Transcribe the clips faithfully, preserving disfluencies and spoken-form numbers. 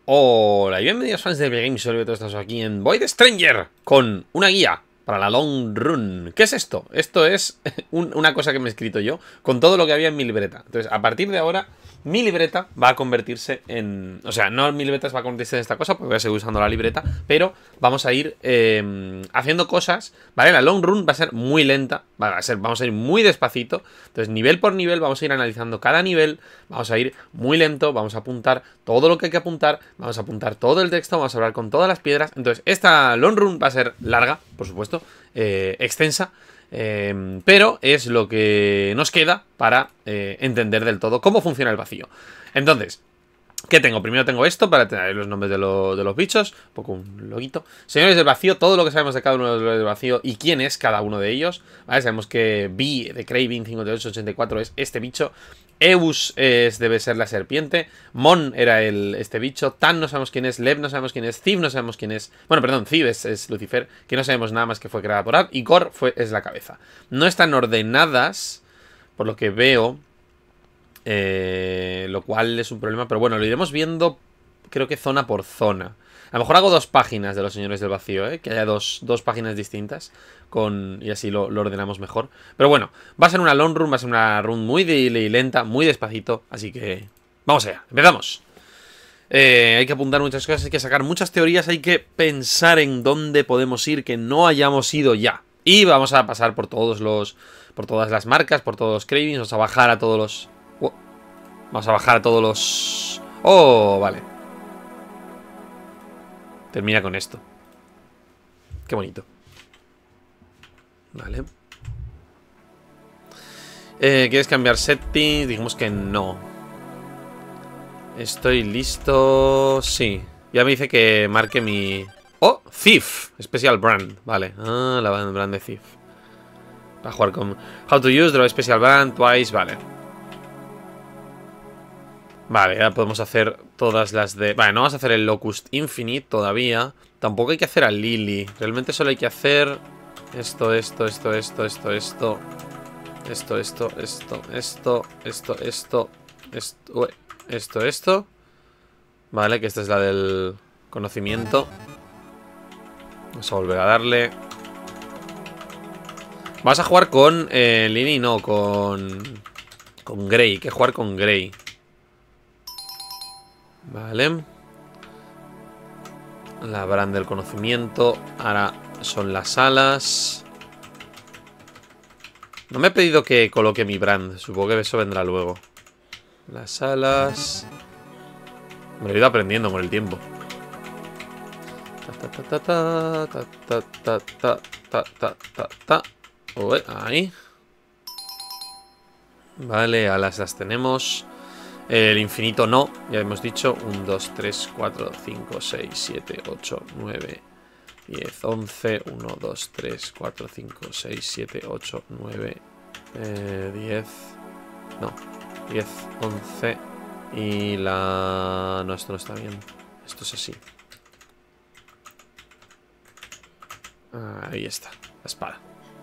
Hola y bienvenidos fans de Games, sobre todo estamos aquí en Void Stranger con una guía para la long run. ¿Qué es esto? Esto es un, una cosa que me he escrito yo con todo lo que había en mi libreta. Entonces, a partir de ahora, mi libreta va a convertirse en... O sea, no mi libreta va a convertirse en esta cosa, porque voy a seguir usando la libreta, pero vamos a ir eh, haciendo cosas, ¿vale? La long run va a ser muy lenta, va a ser, vamos a ir muy despacito. Entonces, nivel por nivel, vamos a ir analizando cada nivel, vamos a ir muy lento, vamos a apuntar todo lo que hay que apuntar, vamos a apuntar todo el texto, vamos a hablar con todas las piedras. Entonces, esta long run va a ser larga, por supuesto, eh, extensa, eh, pero es lo que nos queda para eh, entender del todo cómo funciona el vacío. Entonces, ¿qué tengo? Primero tengo esto para tener los nombres de, lo, de los bichos. Un poco un loguito. Señores del vacío, todo lo que sabemos de cada uno de los del vacío y quién es cada uno de ellos. ¿Vale? Sabemos que B de Craving cincuenta y ocho ochenta y cuatro es este bicho. Eus es, debe ser la serpiente. Mon era el, este bicho. Tan no sabemos quién es. Lev no sabemos quién es. Ziv no sabemos quién es. Bueno, perdón, Ziv es, es Lucifer, que no sabemos nada más que fue creada por Ab. Y Gor fue, es la cabeza. No están ordenadas, por lo que veo. Eh, lo cual es un problema, pero bueno, lo iremos viendo, creo que zona por zona. A lo mejor hago dos páginas de los señores del vacío, ¿eh? Que haya dos, dos páginas distintas con, y así lo, lo ordenamos mejor. Pero bueno, va a ser una long run, va a ser una run muy de, de lenta, muy despacito. Así que vamos allá, empezamos. eh, Hay que apuntar muchas cosas, hay que sacar muchas teorías, hay que pensar en dónde podemos ir que no hayamos ido ya. Y vamos a pasar por todos los, por todas las marcas, por todos los cravings, vamos a bajar a todos los... Vamos a bajar a todos los... Oh, vale. Termina con esto. Qué bonito. Vale. eh, ¿Quieres cambiar settings? Dijimos que no. Estoy listo. Sí. Ya me dice que marque mi... Oh, Thief. Special Brand. Vale. Ah, la brand de Thief. Para jugar con... How to use, draw special brand twice. Vale. Vale, ya podemos hacer todas las de... Vale, no vamos a hacer el Locust Infinite todavía. Tampoco hay que hacer a Lily. Realmente solo hay que hacer... Esto, esto, esto, esto, esto, esto. Esto, esto, esto, esto, esto, esto, esto, esto, esto. Vale, que esta es la del conocimiento. Vamos a volver a darle. Vamos a jugar con eh, Lily, no, con... Con Grey, hay que jugar con Grey. Vale. La brand del conocimiento. Ahora son las alas. No me he pedido que coloque mi brand. Supongo que eso vendrá luego. Las alas. Me lo he ido aprendiendo con el tiempo. Ta ta ta ta ta ta ta ta ta ta ta ta. Ué, ahí. Vale, alas las tenemos. El infinito no, ya hemos dicho. uno, dos, tres, cuatro, cinco, seis, siete, ocho, nueve, diez, once. uno, dos, tres, cuatro, cinco, seis, siete, ocho, nueve, diez. No, diez, once. Y la... No, esto no está bien. Esto es así. Ahí está, la espada.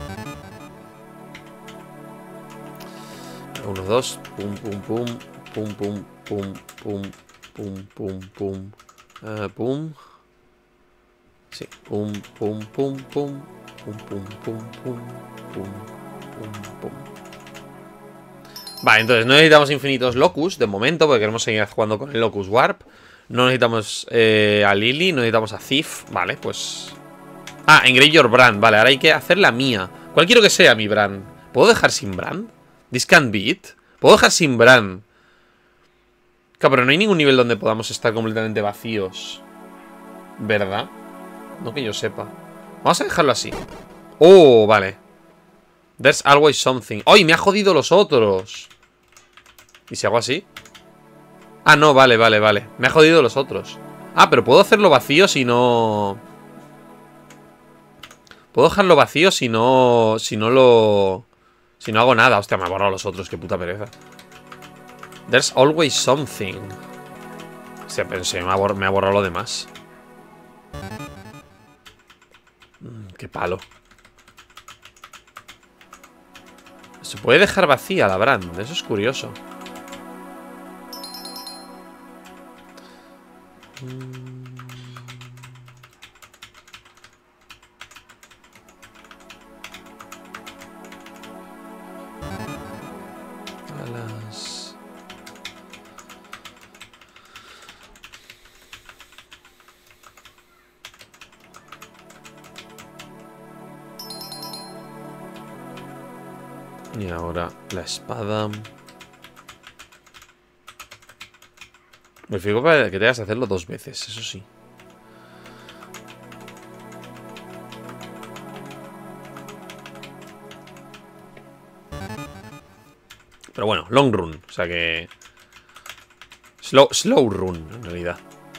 uno, dos, pum, pum, pum. Pum, pum, pum, pum, pum, pum, pum. Uh, pum. Sí. Pum, pum, pum, pum. Pum, pum, pum, pum. Pum, pum, pum. Vale, entonces no necesitamos infinitos Locus de momento, porque queremos seguir jugando con el Locus Warp. No necesitamos eh, a Lily, no necesitamos a Thief. Vale, pues... Ah, Engrave Your Brand. Vale, ahora hay que hacer la mía. ¿Cuál quiero que sea mi brand? ¿Puedo dejar sin brand? This can't be it. ¿Puedo dejar sin brand? Claro, pero no hay ningún nivel donde podamos estar completamente vacíos, ¿verdad? No que yo sepa. Vamos a dejarlo así. Oh, vale. There's always something. ¡Ay, me ha jodido los otros! ¿Y si hago así? Ah, no, vale, vale, vale. Me ha jodido los otros. Ah, pero puedo hacerlo vacío si no... Puedo dejarlo vacío si no... Si no lo... Si no hago nada. Hostia, me ha borrado los otros. Qué puta pereza. There's always something. Hostia, pensé, me ha, borrado, me ha borrado lo demás. Mm, qué palo. Se puede dejar vacía la brand. Eso es curioso. Alas. Y ahora la espada. Me fijo para que tengas que hacerlo dos veces, eso sí. Pero bueno, long run, o sea que... Slow, slow run, en realidad.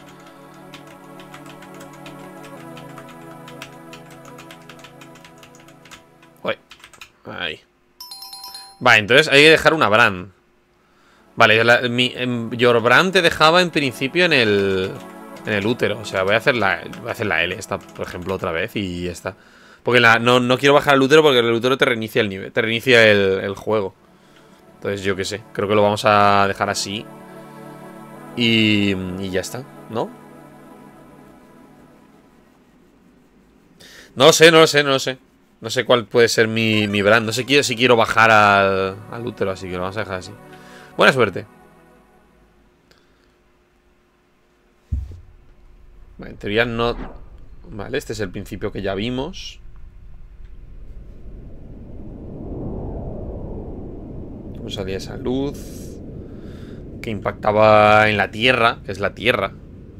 Uy, ahí. Vale, entonces hay que dejar una brand. Vale, la, mi, en, your brand te dejaba en principio en el... En el útero, o sea, voy a hacer la, voy a hacer la L esta, por ejemplo, otra vez y ya está. Porque la, no, no quiero bajar el útero porque el útero te reinicia el nivel, te reinicia el, el juego. Entonces yo qué sé, creo que lo vamos a dejar así. Y, y ya está, ¿no? No lo sé, no lo sé, no lo sé. No sé cuál puede ser mi, mi brand. No sé si quiero bajar al, al útero, así que lo vamos a dejar así. Buena suerte. Vale, en teoría no... Vale, este es el principio que ya vimos. ¿Cómo salía esa luz? Que impactaba en la tierra, que es la tierra.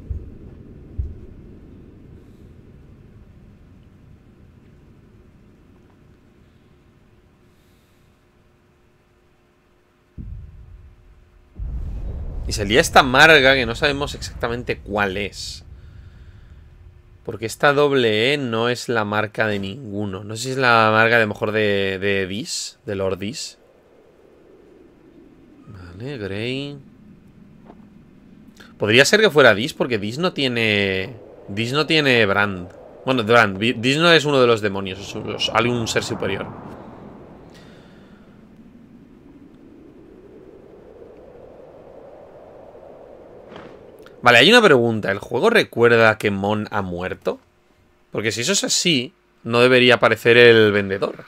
Y salía esta marga que no sabemos exactamente cuál es. Porque esta doble E no es la marca de ninguno. No sé si es la marca de mejor de, de Dis, de Lord Dis. Vale, Grey. Podría ser que fuera Dis, porque Dis no tiene... Dis no tiene brand. Bueno, brand. Dis no es uno de los demonios, es algún ser superior. Vale, hay una pregunta. ¿El juego recuerda que Mon ha muerto? Porque si eso es así, no debería aparecer el vendedor.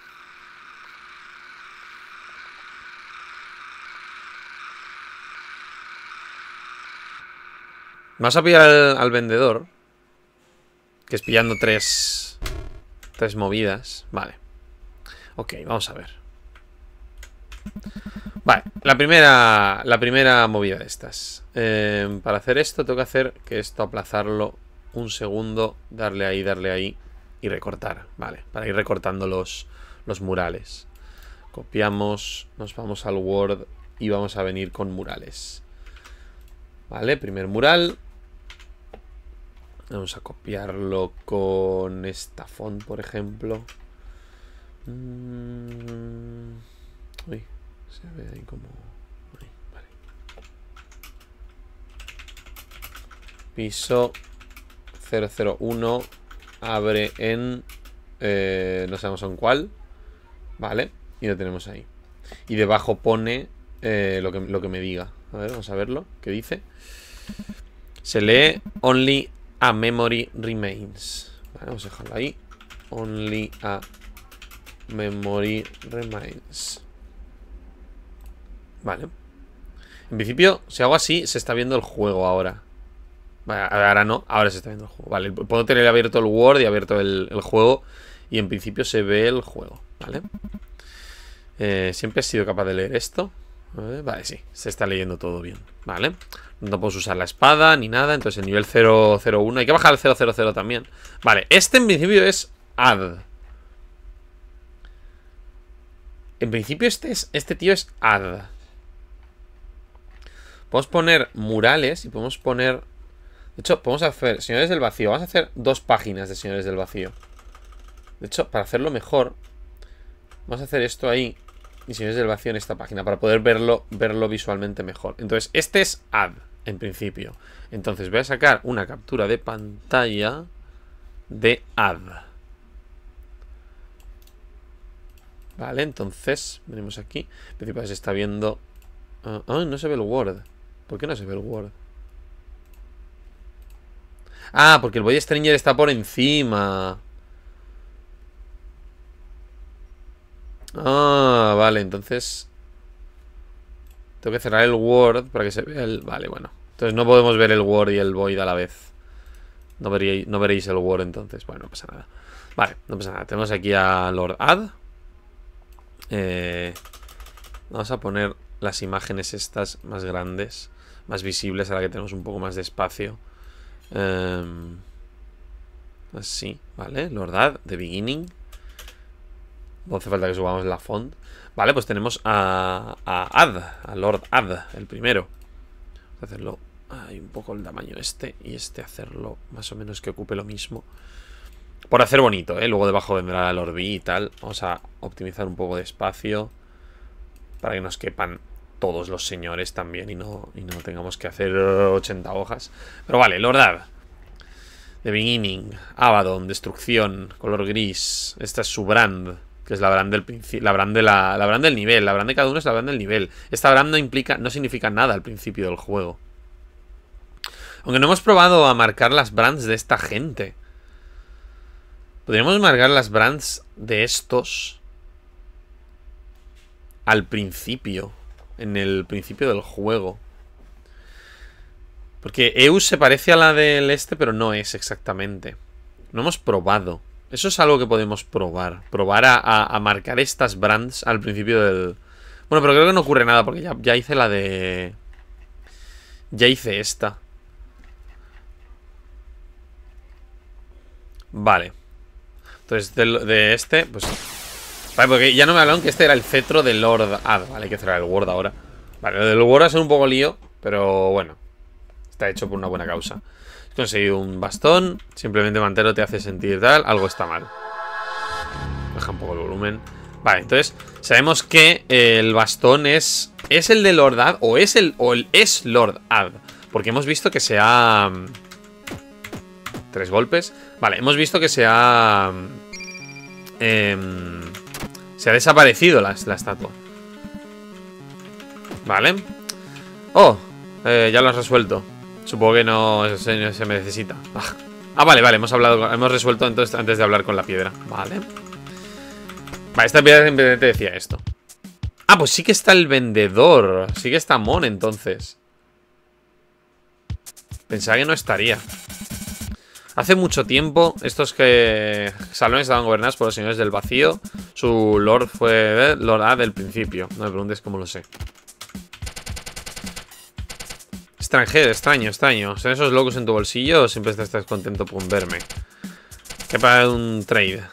Vas a pillar al, al vendedor. Que es pillando tres... Tres movidas. Vale. Ok, vamos a ver. Vale, la primera La primera movida de estas. eh, Para hacer esto tengo que hacer que esto aplazarlo un segundo. Darle ahí, darle ahí y recortar. Vale, para ir recortando los, los murales. Copiamos, nos vamos al Word y vamos a venir con murales. Vale, primer mural. Vamos a copiarlo con esta font, por ejemplo. Mm, uy, se ve ahí como... Ahí, vale. Piso cero cero uno. Abre en... Eh, no sabemos en cuál. Vale, y lo tenemos ahí. Y debajo pone eh, lo, que, lo que me diga. A ver, vamos a verlo. ¿Qué dice? Se lee only a memory remains. Vale, vamos a dejarlo ahí. Only a memory remains. Vale. En principio, si hago así, se está viendo el juego ahora. Vale, ahora no, ahora se está viendo el juego. Vale, puedo tener abierto el Word y abierto el, el juego. Y en principio se ve el juego. Vale. Eh, siempre he sido capaz de leer esto. Vale, sí, se está leyendo todo bien. Vale. No puedo usar la espada ni nada. Entonces el nivel cero cero uno. Hay que bajar al cero cero cero también. Vale, este en principio es add. En principio este, es, este tío es add. Podemos poner murales y podemos poner... De hecho, podemos hacer Señores del Vacío. Vamos a hacer dos páginas de Señores del Vacío. De hecho, para hacerlo mejor, vamos a hacer esto ahí y Señores del Vacío en esta página, para poder verlo, verlo visualmente mejor. Entonces, este es add, en principio. Entonces voy a sacar una captura de pantalla de add. Vale, entonces venimos aquí. En principio se está viendo... Ah, uh, oh, no se ve el Word. ¿Por qué no se ve el Word? Ah, porque el Void Stranger está por encima. Ah, vale, entonces tengo que cerrar el Word para que se vea el... Vale, bueno. Entonces no podemos ver el Word y el Void a la vez. No veréis, no veréis el Word entonces. Bueno, no pasa nada. Vale, no pasa nada. Tenemos aquí a Lord Add. Eh, vamos a poner las imágenes estas más grandes, más visibles, ahora que tenemos un poco más de espacio. Eh, así, ¿vale? Lord Add, The Beginning. No hace falta que subamos la font. Vale, pues tenemos a, a Add, a Lord Add, el primero. Vamos a hacerlo hay un poco el tamaño este y este hacerlo más o menos que ocupe lo mismo. Por hacer bonito, ¿eh? Luego debajo vendrá el Lord B y tal. Vamos a optimizar un poco de espacio para que nos quepan todos los señores también y no, y no tengamos que hacer ochenta hojas. Pero vale, Lord Add. The Beginning, Abaddon, Destrucción, color gris. Esta es su brand, que es la brand del principio, la brand de la, la brand del nivel. La brand de cada uno es la brand del nivel. Esta brand no implica, no significa nada al principio del juego. Aunque no hemos probado a marcar las brands de esta gente. Podríamos marcar las brands de estos al principio, en el principio del juego. Porque E U se parece a la del este, pero no es exactamente. No hemos probado. Eso es algo que podemos probar. Probar a, a, a marcar estas brands al principio del... Bueno, pero creo que no ocurre nada porque ya, ya hice la de... Ya hice esta. Vale. Entonces, de, de este, pues... Vale, porque ya no me hablaron que este era el cetro de Lord Add. Vale, hay que cerrar el Word ahora. Vale, lo del Word va a ser un poco lío, pero bueno. Está hecho por una buena causa. He conseguido un bastón. Simplemente mantenerlo te hace sentir tal. Algo está mal. Baja un poco el volumen. Vale, entonces sabemos que el bastón es... ¿Es el de Lord Add? O es el... O el es Lord Add. Porque hemos visto que se ha... Tres golpes. Vale, hemos visto que se ha... Eh, se ha desaparecido la, la estatua. Vale. Oh, eh, ya lo has resuelto. Supongo que no se, se me necesita. Ah, vale, vale, hemos hablado, hemos resuelto entonces antes de hablar con la piedra. Vale. Vale, esta piedra simplemente decía esto. Ah, pues sí que está el vendedor. Sí que está Mon entonces. Pensaba que no estaría. Hace mucho tiempo, estos que salones estaban gobernados por los señores del vacío. Su lord fue Lord A del principio. No me preguntes cómo lo sé. Extranjero, extraño, extraño. ¿Son esos locos en tu bolsillo o siempre estás contento con verme? Que para un trade.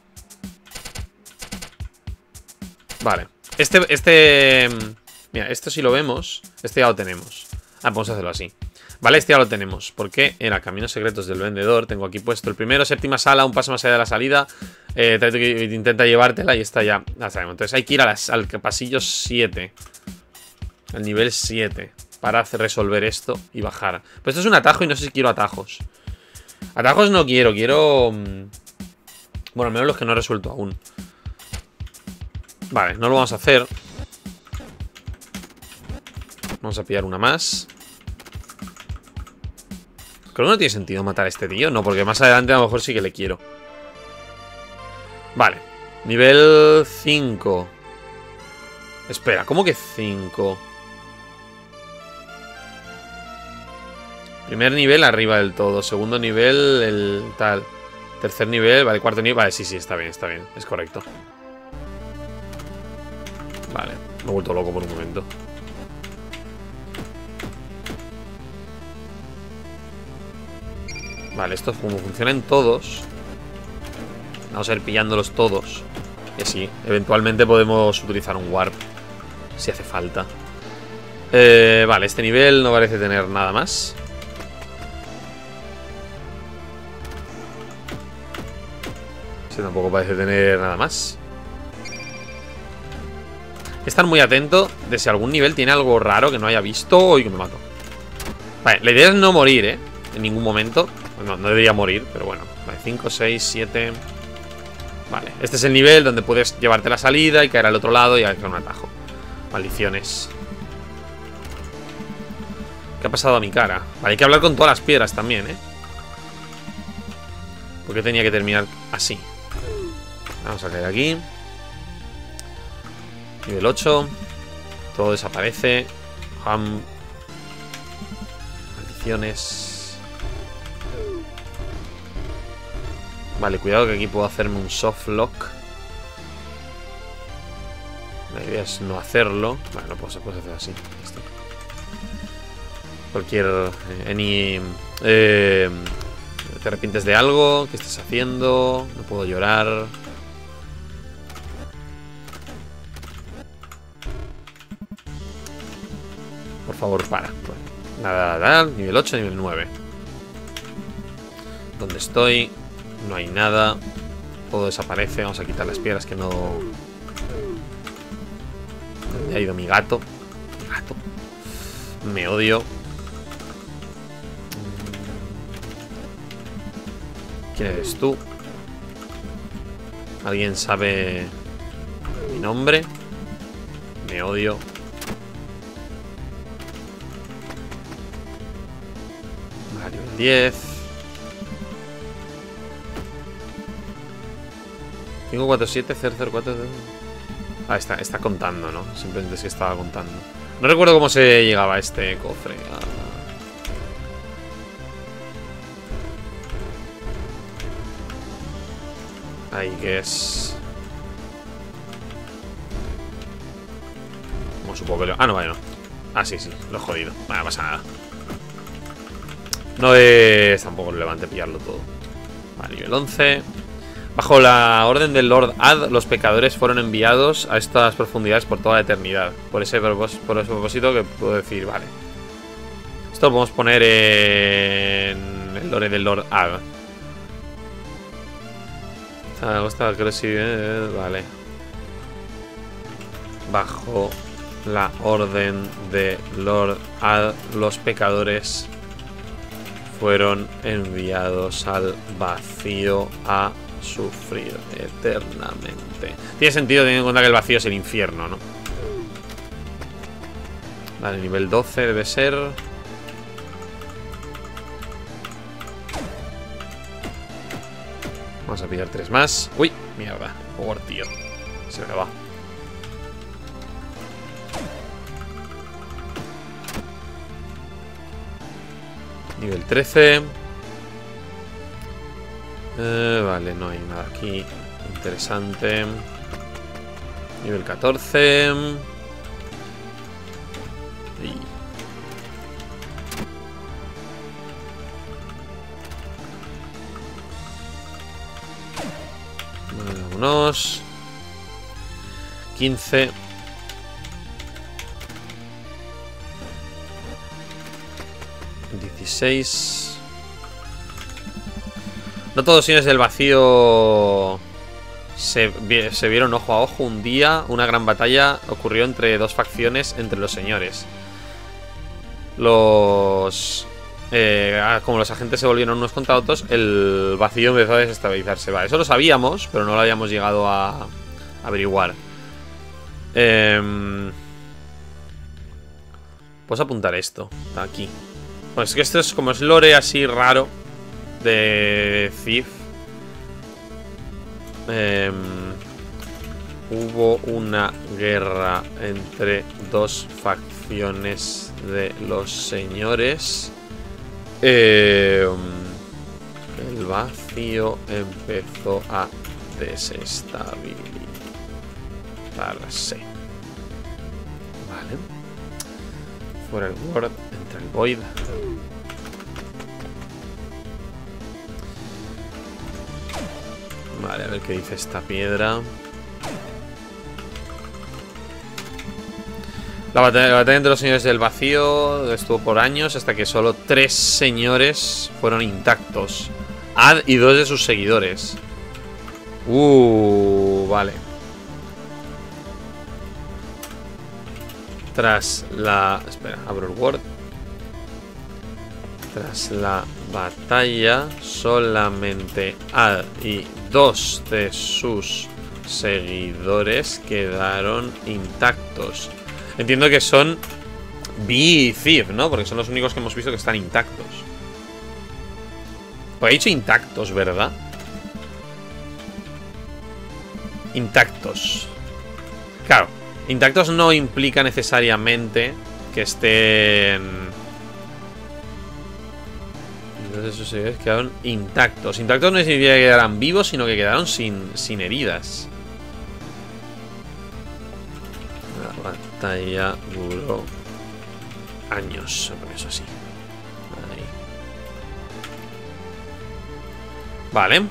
Vale. Este, este... Mira, esto si lo vemos, este ya lo tenemos. Ah, vamos a hacerlo así. Vale, este ya lo tenemos. Porque era Caminos Secretos del Vendedor. Tengo aquí puesto el primero, séptima sala, un paso más allá de la salida. Eh, intenta llevártela y está ya. La sabemos. Entonces hay que ir a las, al pasillo siete. Al nivel siete. Para resolver esto y bajar. Pues esto es un atajo y no sé si quiero atajos. Atajos no quiero, quiero... Bueno, al menos los que no he resuelto aún. Vale, no lo vamos a hacer. Vamos a pillar una más. Creo que no tiene sentido matar a este tío. No, porque más adelante a lo mejor sí que le quiero. Vale. Nivel cinco. Espera, ¿cómo que cinco? Primer nivel arriba del todo. Segundo nivel, el tal. Tercer nivel, vale, cuarto nivel. Vale, sí, sí, está bien, está bien. Es correcto. Vale, me he vuelto loco por un momento. Vale, esto como funciona en todos. Vamos a ir pillándolos todos. Y así, eventualmente podemos utilizar un warp si hace falta. eh, Vale, este nivel no parece tener nada más. Este tampoco parece tener nada más. Estar muy atento de si algún nivel tiene algo raro que no haya visto y que me mato. Vale, la idea es no morir, ¿eh? En ningún momento. No, no debería morir, pero bueno. Vale, cinco, seis, siete. Vale, este es el nivel donde puedes llevarte la salida y caer al otro lado y hacer un atajo. Maldiciones. ¿Qué ha pasado a mi cara? Vale, hay que hablar con todas las piedras también, ¿eh? ¿Por qué tenía que terminar así? Vamos a caer aquí. Nivel ocho. Todo desaparece. Ham. Maldiciones. Vale, cuidado que aquí puedo hacerme un soft lock. La idea es no hacerlo. Vale, no puedo, puedo hacer así. Esto. Cualquier... Eh, any... Eh, ¿Te arrepientes de algo? ¿Qué estás haciendo? No puedo llorar. Por favor, para. Bueno, nada, nada. Nivel ocho, nivel nueve. ¿Dónde estoy? No hay nada. Todo desaparece. Vamos a quitar las piedras que no... ¿Dónde ha ido mi gato? Mi gato. Me odio. ¿Quién eres tú? ¿Alguien sabe mi nombre? Me odio. Mario diez. cinco cuatro siete cero cero cuatro. Ah, está, está contando, ¿no? Simplemente es que estaba contando. No recuerdo cómo se llegaba a este cofre. Ah. Ahí que es... Como supongo que lo... Ah, no, vale, no. Ah, sí, sí, lo he jodido. Vale, no pasa nada. No es tampoco relevante pillarlo todo. Vale, nivel once. Bajo la orden del Lord Ad, los pecadores fueron enviados a estas profundidades por toda la eternidad. Por ese, propós por ese propósito que puedo decir, vale. Esto lo podemos poner en el lore del Lord Ad. Creo que sí, eh, vale. Bajo la orden de Lord Ad, los pecadores fueron enviados al vacío a sufrir eternamente. Tiene sentido teniendo en cuenta que el vacío es el infierno, ¿no? Vale, nivel doce debe ser. Vamos a pillar tres más. Uy, mierda. Por tío. Se me va. Nivel trece. Eh, vale, no hay nada aquí interesante. Nivel catorce. Y... Vale, vámonos. quince. dieciséis. No todos los señores del vacío se, se vieron ojo a ojo. Un día, una gran batalla ocurrió entre dos facciones entre los señores. Los... Eh, como los agentes se volvieron unos contra otros, el vacío empezó a desestabilizarse. Vale, eso lo sabíamos, pero no lo habíamos llegado a averiguar. Eh, Puedes apuntar esto aquí. Pues es que esto es como es lore así raro de Thief. Eh, hubo una guerra entre dos facciones de los señores. Eh, el vacío empezó a desestabilizarse. Vale. Fuera el Word, entra el Void. Vale, a ver qué dice esta piedra. La batalla, la batalla entre los señores del vacío estuvo por años hasta que solo tres señores fueron intactos. Ad y dos de sus seguidores. Uh, vale. Tras la... Espera, abro el Word. Tras la batalla, solamente Ad y dos de sus seguidores quedaron intactos. Entiendo que son Vi y Thief, ¿no? Porque son los únicos que hemos visto que están intactos. Pues he dicho intactos, ¿verdad? Intactos. Claro, intactos no implica necesariamente que estén... Entonces esos señores quedaron intactos. Intactos no significa que quedaran vivos, sino que quedaron sin, sin heridas. La batalla duró años, por eso sí. Ahí. Vale.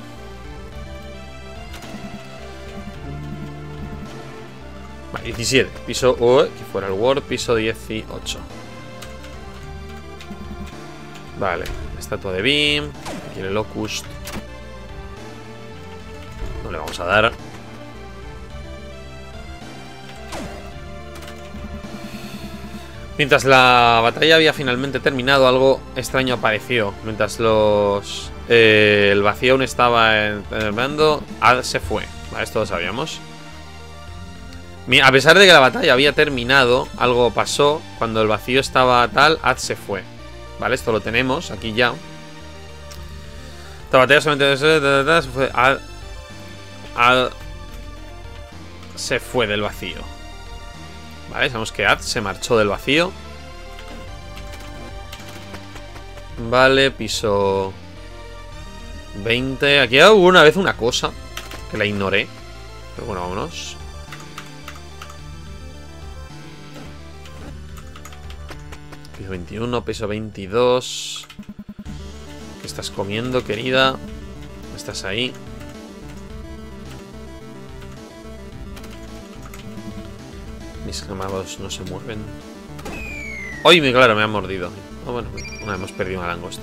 Vale, diecisiete. Piso... Oh, que fuera el Word. Piso dieciocho. Vale. Estatua de Beam. Aquí el Locust. No le vamos a dar. Mientras la batalla había finalmente terminado, algo extraño apareció. Mientras los... Eh, el vacío aún estaba en, en el mando, Ad se fue. Vale, esto lo sabíamos. A pesar de que la batalla había terminado, algo pasó. Cuando el vacío estaba tal, Ad se fue. Vale, esto lo tenemos aquí ya. Esta batalla solamente se fue. Ad, Ad se fue del vacío. Vale, sabemos que Ad se marchó del vacío. Vale, piso veinte. Aquí hubo una vez una cosa que la ignoré. Pero bueno, vámonos. Piso veintiuno, piso veintidós. ¿Qué estás comiendo, querida? ¿Estás ahí? Mis gemados no se mueven. ¡Ay, claro! Me han mordido. Oh, bueno, una hemos perdido una langosta.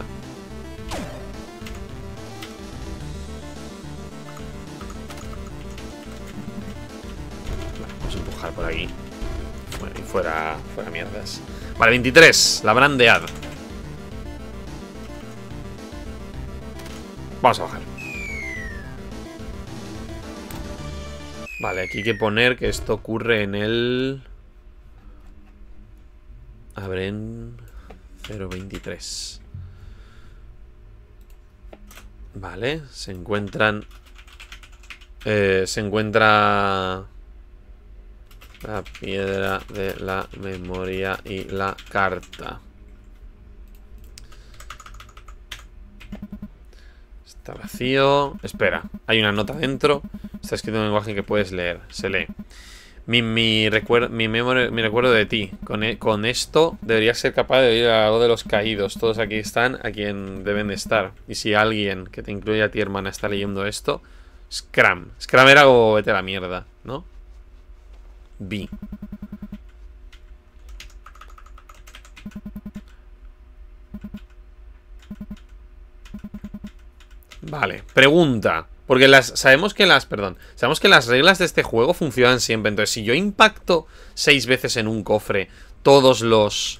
Vale, vamos a empujar por aquí. Bueno, y fuera, fuera mierdas. Vale, veintitrés. La brandead. Vamos a bajar. Vale, aquí hay que poner que esto ocurre en el... A ver, en cero veintitrés. Vale, se encuentran... Eh, se encuentra... La piedra de la memoria y la carta. Está vacío. Espera, hay una nota dentro. Está escrito en un lenguaje que puedes leer. Se lee. Mi, mi, recuerdo, mi, memoria, mi recuerdo de ti. Con, e, con esto deberías ser capaz de oír algo de los caídos. Todos aquí están a quien deben de estar. Y si alguien que te incluye a ti, hermana, está leyendo esto, Scram. Scram era como vete a la mierda, ¿no? B. Vale, pregunta. Porque las sabemos que las, perdón, sabemos que las reglas de este juego funcionan siempre. Entonces, si yo impacto seis veces en un cofre, todos los...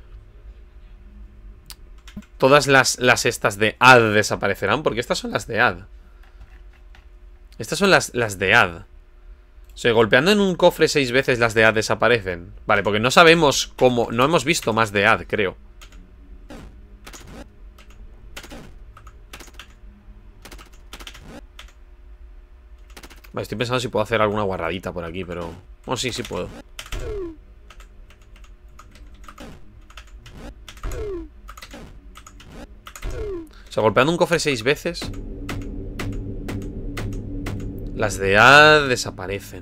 Todas las, las estas de A D desaparecerán. Porque estas son las de A D. Estas son las, las de A D. O sea, golpeando en un cofre seis veces las de A D desaparecen. Vale, porque no sabemos cómo... No hemos visto más de A D, creo. Vale, estoy pensando si puedo hacer alguna guarradita por aquí, pero... Bueno, sí, sí puedo. O sea, golpeando un cofre seis veces... Las de A D desaparecen.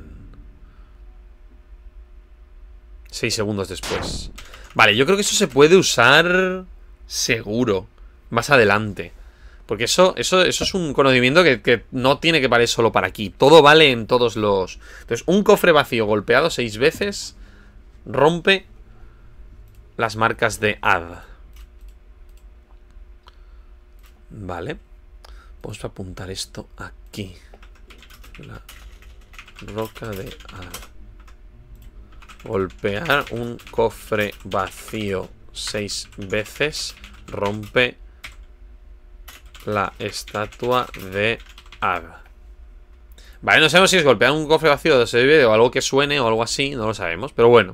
Seis segundos después. Vale, yo creo que eso se puede usar seguro más adelante. Porque eso, eso, eso es un conocimiento que, que no tiene que valer solo para aquí. Todo vale en todos los... Entonces, un cofre vacío golpeado seis veces rompe las marcas de A D. Vale. Vamos a apuntar esto aquí. La roca de A D. Golpear un cofre vacío seis veces rompe la estatua de A D. Vale, no sabemos si es golpear un cofre vacío de seis veces o algo que suene o algo así, no lo sabemos, pero bueno.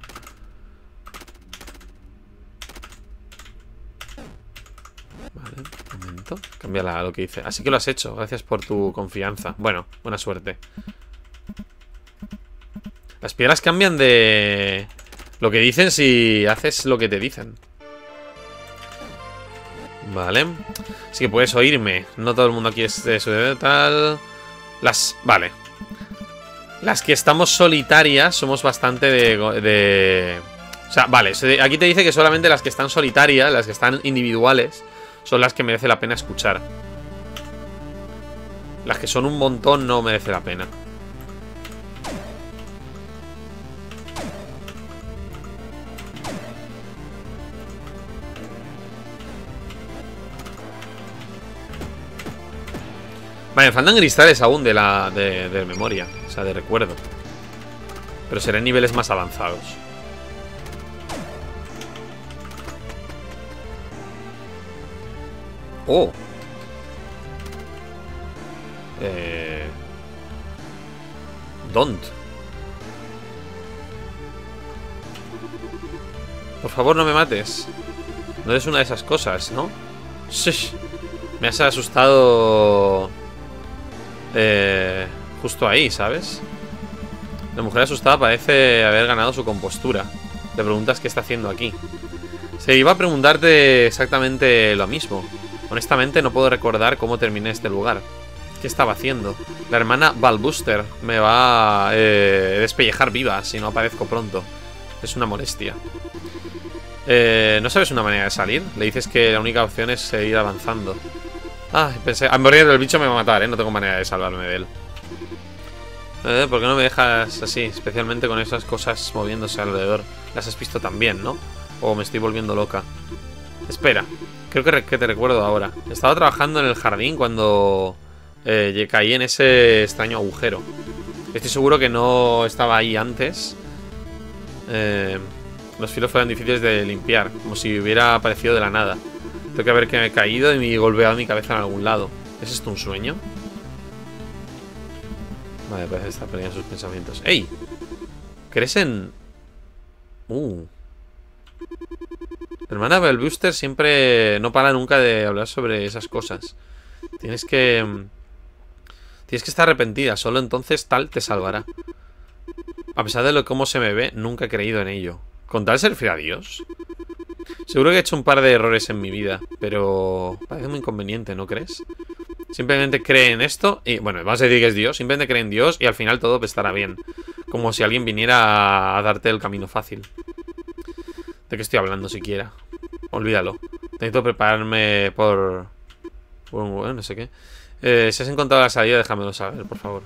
Vale, un momento. Cambia lo que dice. Así que lo has hecho, gracias por tu confianza. Bueno, buena suerte. Las piedras cambian de... lo que dicen si haces lo que te dicen. Vale. Así que puedes oírme. No todo el mundo aquí es de su tal. Las... Vale. Las que estamos solitarias somos bastante de... de... O sea, vale. Aquí te dice que solamente las que están solitarias, las que están individuales, son las que merece la pena escuchar. Las que son un montón no merece la pena. Vale, me faltan cristales aún de la de, de memoria. O sea, de recuerdo. Pero serán niveles más avanzados. Oh. Eh... Don't. Por favor, no me mates. No eres una de esas cosas, ¿no? Shush. Me has asustado... Eh... Justo ahí, ¿sabes? La mujer asustada parece haber ganado su compostura. Te preguntas qué está haciendo aquí. Se iba a preguntarte exactamente lo mismo. Honestamente no puedo recordar cómo terminé este lugar. ¿Qué estaba haciendo? La hermana Balbuster me va a eh, despellejar viva si no aparezco pronto. Es una molestia. Eh, ¿No sabes una manera de salir? Le dices que la única opción es seguir avanzando. Ah, pensé... A morir del bicho me va a matar, ¿eh? No tengo manera de salvarme de él. Eh, ¿Por qué no me dejas así? Especialmente con esas cosas moviéndose alrededor. Las has visto también, ¿no? O me estoy volviendo loca. Espera, creo que, que te recuerdo ahora. Estaba trabajando en el jardín cuando eh, caí en ese extraño agujero. Estoy seguro que no estaba ahí antes. Eh, los filos fueron difíciles de limpiar, como si hubiera aparecido de la nada. Tengo que haber que me he caído y me he golpeado mi cabeza en algún lado. ¿Es esto un sueño? Vale, parece que está perdiendo sus pensamientos. ¡Ey! ¿Crees en...? Uh... La hermana Balbuster siempre no para nunca de hablar sobre esas cosas. Tienes que... Tienes que estar arrepentida. Solo entonces tal te salvará. A pesar de lo cómo se me ve, nunca he creído en ello. ¿Con tal ser fiel a Dios? Seguro que he hecho un par de errores en mi vida, pero parece muy inconveniente, ¿no crees? Simplemente cree en esto y, bueno, vas a decir que es Dios. Simplemente cree en Dios y al final todo estará bien. Como si alguien viniera a darte el camino fácil. ¿De qué estoy hablando siquiera? Olvídalo. Necesito prepararme por... por bueno, no sé qué. Eh, si has encontrado la salida, déjamelo saber, por favor.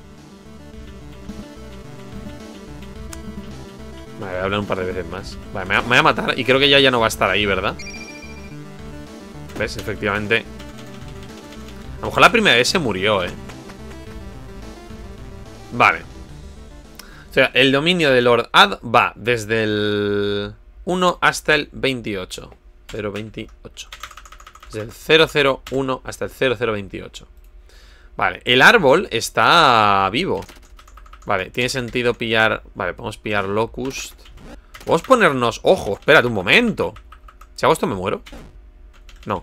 Vale, voy a hablar un par de veces más. Vale, me, me voy a matar y creo que ya, ya no va a estar ahí, ¿verdad? ¿Ves? Efectivamente. A lo mejor la primera vez se murió, ¿eh? Vale. O sea, el dominio de Lord Ad va desde el uno hasta el veintiocho. cero veintiocho. Desde el cero cero uno hasta el cero cero veintiocho. Vale, el árbol está vivo. Vale, tiene sentido pillar... Vale, podemos pillar Locust. Podemos ponernos... Ojo, espérate un momento. Si hago esto me muero. No.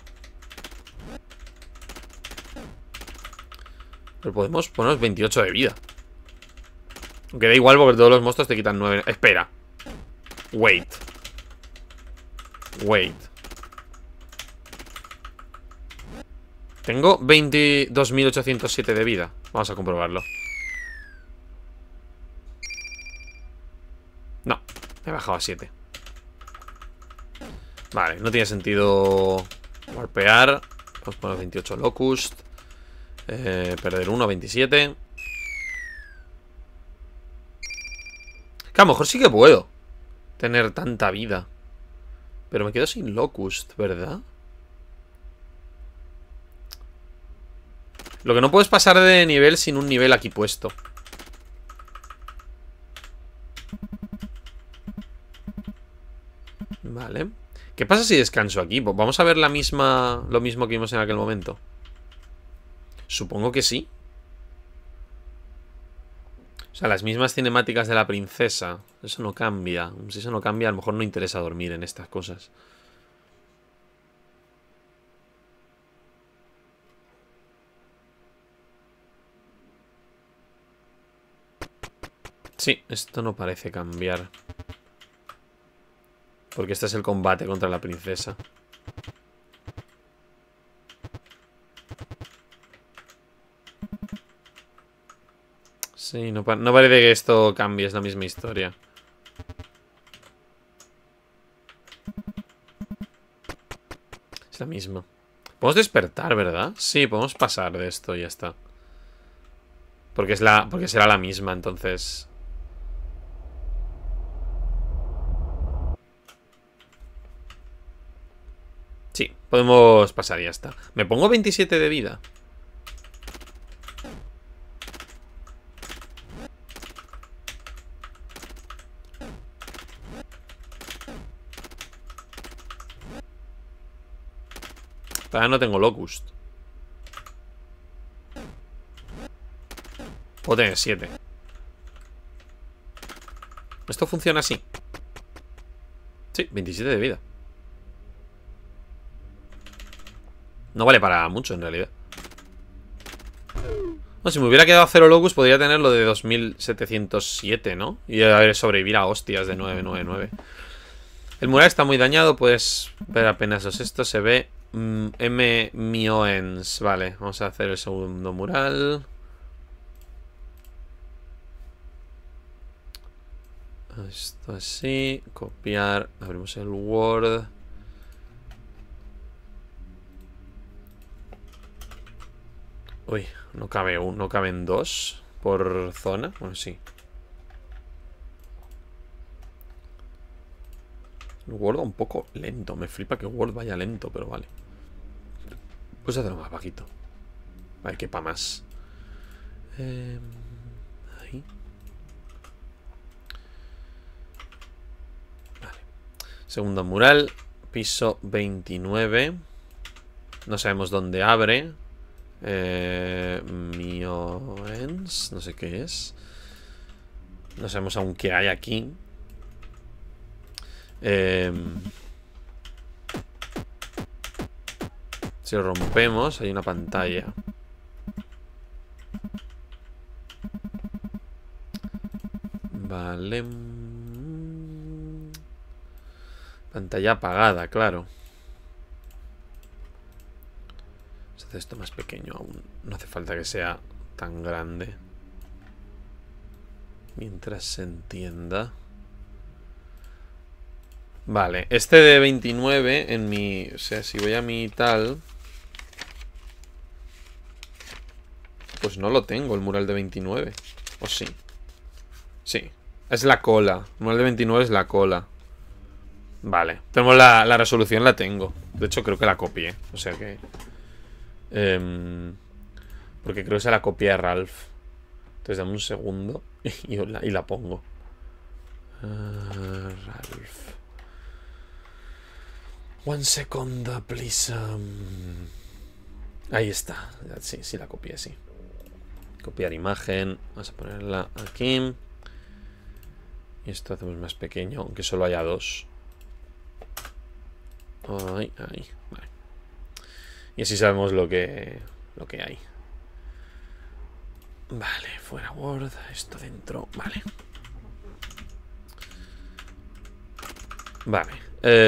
Pero podemos ponernos veintiocho de vida. Aunque da igual porque todos los monstruos te quitan nueve. Espera. Wait. Wait. Tengo veintidós mil ochocientos siete de vida. Vamos a comprobarlo. No, me he bajado a siete. Vale, no tiene sentido golpear. Vamos a poner veintiocho Locust. eh, Perder uno, veintisiete. Que a lo mejor sí que puedo tener tanta vida. Pero me quedo sin Locust, ¿verdad? Lo que no puedo es pasar de nivel sin un nivel aquí puesto. Vale. ¿Qué pasa si descanso aquí? Pues vamos a ver la misma, lo mismo que vimos en aquel momento. Supongo que sí. O sea, las mismas cinemáticas de la princesa. Eso no cambia. Si eso no cambia, a lo mejor no interesa dormir en estas cosas. Sí, esto no parece cambiar. Porque este es el combate contra la princesa. Sí, no, pa no parece que esto cambie, es la misma historia. Es la misma. Podemos despertar, ¿verdad? Sí, podemos pasar de esto y ya está. Porque es la. Porque será la misma, entonces. Sí, podemos pasar y ya está. Me pongo veintisiete de vida. Todavía no tengo Locust. Puedo tener siete. Esto funciona así. Sí, veintisiete de vida. No vale para mucho en realidad. No, si me hubiera quedado cero Locus podría tener lo de dos mil setecientos siete, ¿no? Y a ver, sobrevivir a hostias de nueve nueve nueve. El mural está muy dañado, puedes ver apenas los estos. Se ve mm, M. Mioens. Vale, vamos a hacer el segundo mural. Esto así. Copiar. Abrimos el Word. Uy, no cabe uno, no caben dos por zona. Bueno, sí. Word un poco lento. Me flipa que Word vaya lento, pero vale. Pues hacerlo más bajito. Vale, que pa' más. Eh, ahí. Vale. Segundo mural. Piso veintinueve. No sabemos dónde abre. Eh, Mioens. No sé qué es. No sabemos aún qué hay aquí. Eh, si lo rompemos, hay una pantalla. Vale. Pantalla apagada, claro. Vamos a hacer esto más pequeño aún. No hace falta que sea tan grande. Mientras se entienda. Vale, este de veintinueve en mi... O sea, si voy a mi tal... Pues no lo tengo, el mural de veintinueve. ¿O sí? Sí. Es la cola. El mural de veintinueve es la cola. Vale. Tenemos la, la resolución, la tengo. De hecho, creo que la copié. O sea que... Eh, porque creo que se la copié a Ralph. Entonces dame un segundo y la, y la pongo. Uh, Ralph. One second, please. Um... Ahí está. Sí, sí la copié, sí. Copiar imagen. Vamos a ponerla aquí. Y esto hacemos más pequeño, aunque solo haya dos. Ahí, ahí. Vale. Y así sabemos lo que, lo que hay. Vale, fuera Word. Esto dentro. Vale. Vale.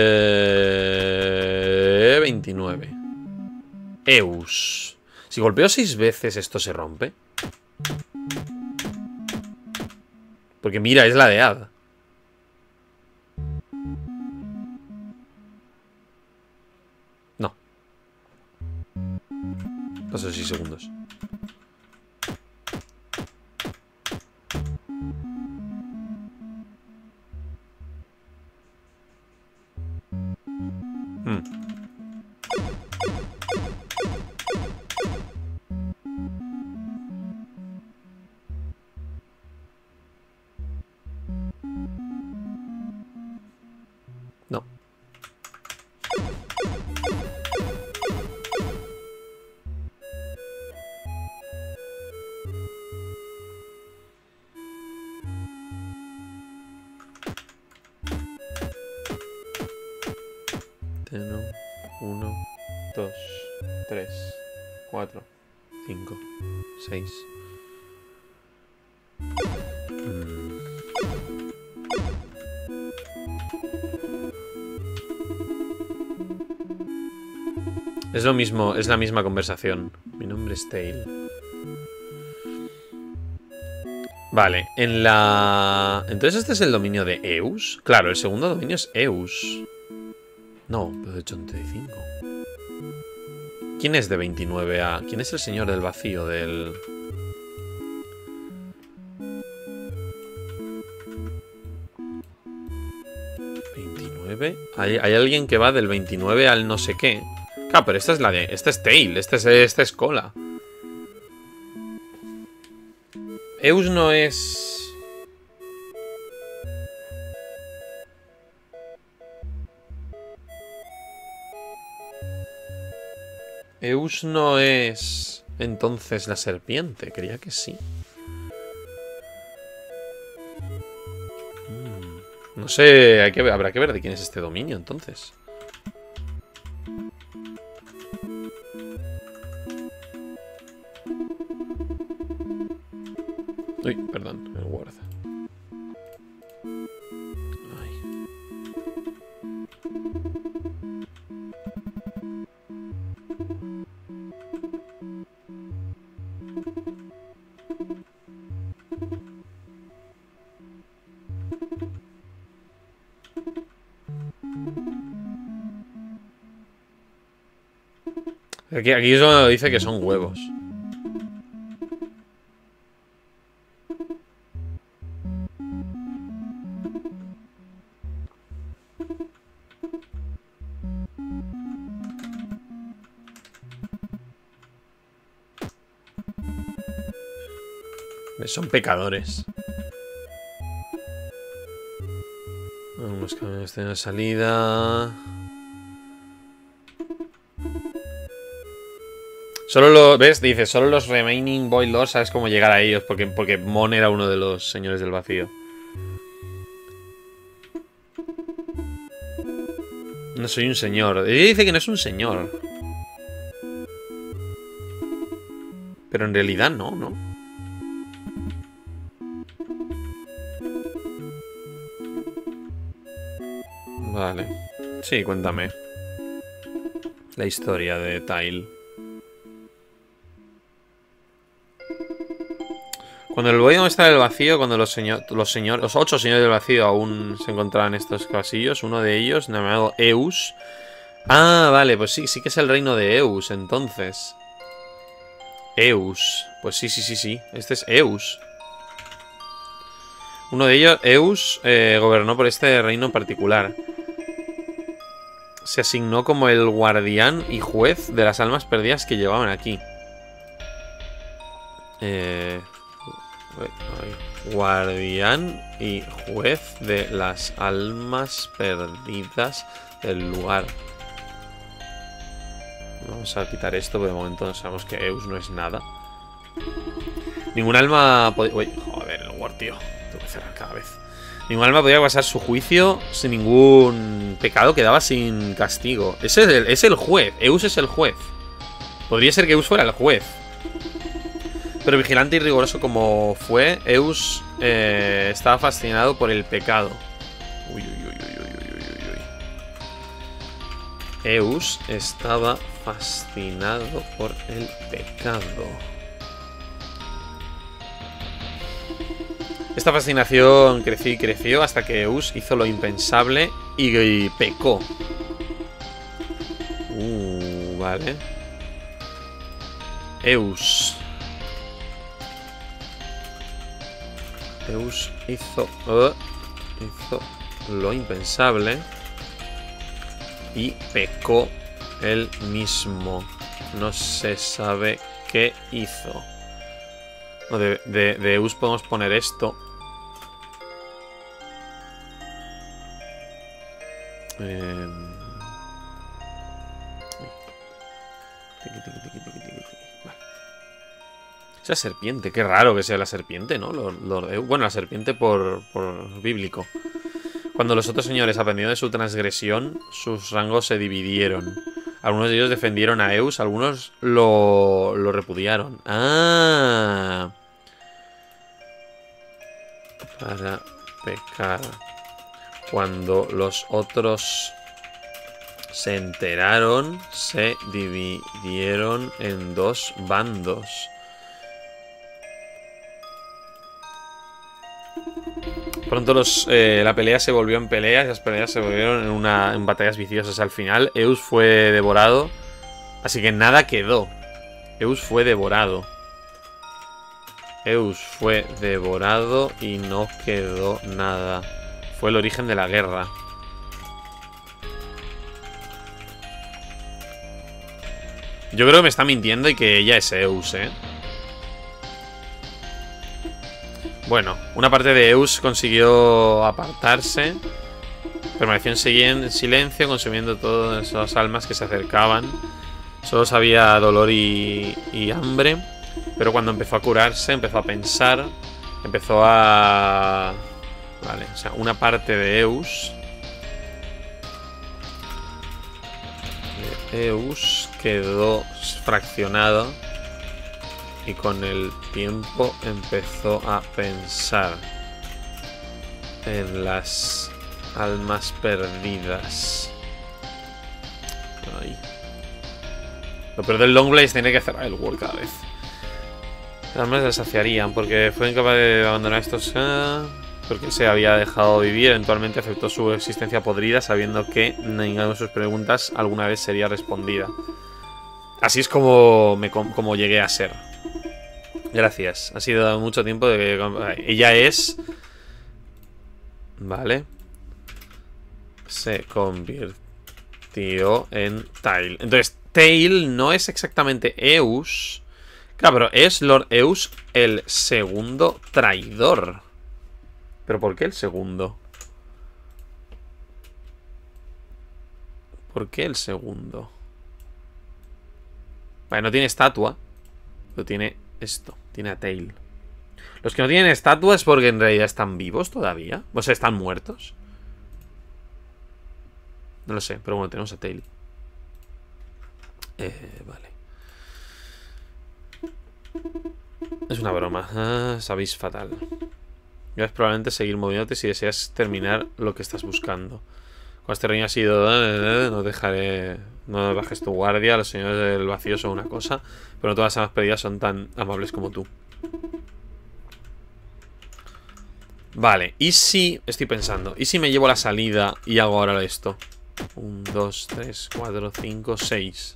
Eh, veintinueve. Eus. Si golpeo seis veces, ¿esto se rompe? Porque mira, es la de Ad. No. Paso seis segundos. Hmm. No. uno, dos, tres, cuatro, cinco, seis. Mm. Es lo mismo, es la misma conversación. Mi nombre es Tail. Vale, en la... Entonces este es el dominio de Eus. Claro, el segundo dominio es Eus. No, pero de ochenta y cinco. ¿Quién es de veintinueve a...? ¿Quién es el señor del vacío del...? veintinueve. Hay, hay alguien que va del veintinueve al no sé qué. Claro, pero esta es la de... Esta es Tail, esta es, esta es Cola. Eus no es... Eus no es... Entonces la serpiente, creía que sí. Mm, no sé, hay que ver, habrá que ver de quién es este dominio entonces. Uy, perdón, el guarda. Ay. Aquí, aquí solo dice que son huevos. Son pecadores. Vamos, caminos de salida. Solo lo... ¿Ves? Dice, solo los remaining Void Lords sabes cómo llegar a ellos. Porque, porque Mon era uno de los señores del vacío. No soy un señor. Ella dice que no es un señor. Pero en realidad no, ¿no? Vale. Sí, cuéntame. La historia de Tail. Cuando el Void está en el vacío, cuando los señores, los señores, los ocho señores del vacío aún se encontraban en estos pasillos, uno de ellos, llamado Eus. Ah, vale, pues sí, sí que es el reino de Eus, entonces. Eus. Pues sí, sí, sí, sí. Este es Eus. Uno de ellos, Eus, eh, gobernó por este reino en particular. Se asignó como el guardián y juez de las almas perdidas que llevaban aquí. Eh... Guardián y juez de las almas perdidas del lugar. Vamos a quitar esto, porque de momento no sabemos que Eus no es nada. Ningún alma... Uy, joder, el Word, tío. Tengo que cerrar cada vez. Ningún alma podía pasar su juicio sin ningún pecado, quedaba sin castigo. Ese es el, es el juez. Eus es el juez. Podría ser que Eus fuera el juez. Pero vigilante y riguroso como fue, Eus eh, estaba fascinado por el pecado. Uy, uy, uy, uy, uy, uy, uy, uy. Eus estaba fascinado por el pecado. Esta fascinación creció y creció hasta que Eus hizo lo impensable y, y pecó. Uh, vale. Eus. Eus hizo, uh, hizo lo impensable y pecó él mismo. No se sabe qué hizo. No, de, de, de Eus podemos poner esto. Eh... Tiki, tiki, tiki, tiki, tiki, tiki. Vale. Esa serpiente, qué raro que sea la serpiente, ¿no? Lord, Lord Eus. Bueno, la serpiente por, por bíblico. Cuando los otros señores aprendieron de su transgresión, sus rangos se dividieron. Algunos de ellos defendieron a Eus, algunos lo, lo repudiaron. ¡Ah! Para pecar. Cuando los otros Se enteraron, se dividieron en dos bandos. Pronto los, eh, la pelea se volvió en peleas y las peleas se volvieron en, una, en batallas viciosas. Al final, Eus fue devorado. Así que nada quedó. Eus fue devorado. Eus fue devorado y no quedó nada. Fue el origen de la guerra. Yo creo que me está mintiendo y que ella es Eus, ¿eh? Bueno, una parte de Eus consiguió apartarse. Permaneció en silencio, consumiendo todas esas almas que se acercaban. Solo sabía dolor y, y hambre. Pero cuando empezó a curarse, empezó a pensar. Empezó a... Vale, o sea, una parte de Eus... De Eus quedó fraccionado. Y con el tiempo empezó a pensar en las almas perdidas. Ay. Lo peor del Long Blaze tiene que cerrar el World cada vez. Las almas se saciarían porque fue incapaz de abandonar estos... Eh, porque se había dejado vivir. Eventualmente aceptó su existencia podrida, sabiendo que ninguna de sus preguntas alguna vez sería respondida. Así es como, me, como llegué a ser. Gracias. Ha sido mucho tiempo de que... Ella es... Vale. Se convirtió en Tail. Entonces, Tail no es exactamente Eus. Claro, pero es Lord Eus el segundo traidor. ¿Pero por qué el segundo? ¿Por qué el segundo? Vale, no tiene estatua. Pero tiene esto. Tiene a Tail. Los que no tienen estatua es porque en realidad están vivos todavía. O sea, están muertos. No lo sé, pero bueno, tenemos a Tail. Eh, vale. Es una broma. Ah, sabéis fatal. Debes probablemente seguir moviéndote si deseas terminar lo que estás buscando. Cuando este reino ha sido... No dejaré... No bajes tu guardia. Los señores del vacío son una cosa, pero no todas las almas perdidas son tan amables como tú. Vale, ¿y si... Estoy pensando, ¿y si me llevo la salida y hago ahora esto? uno, dos, tres, cuatro, cinco, seis.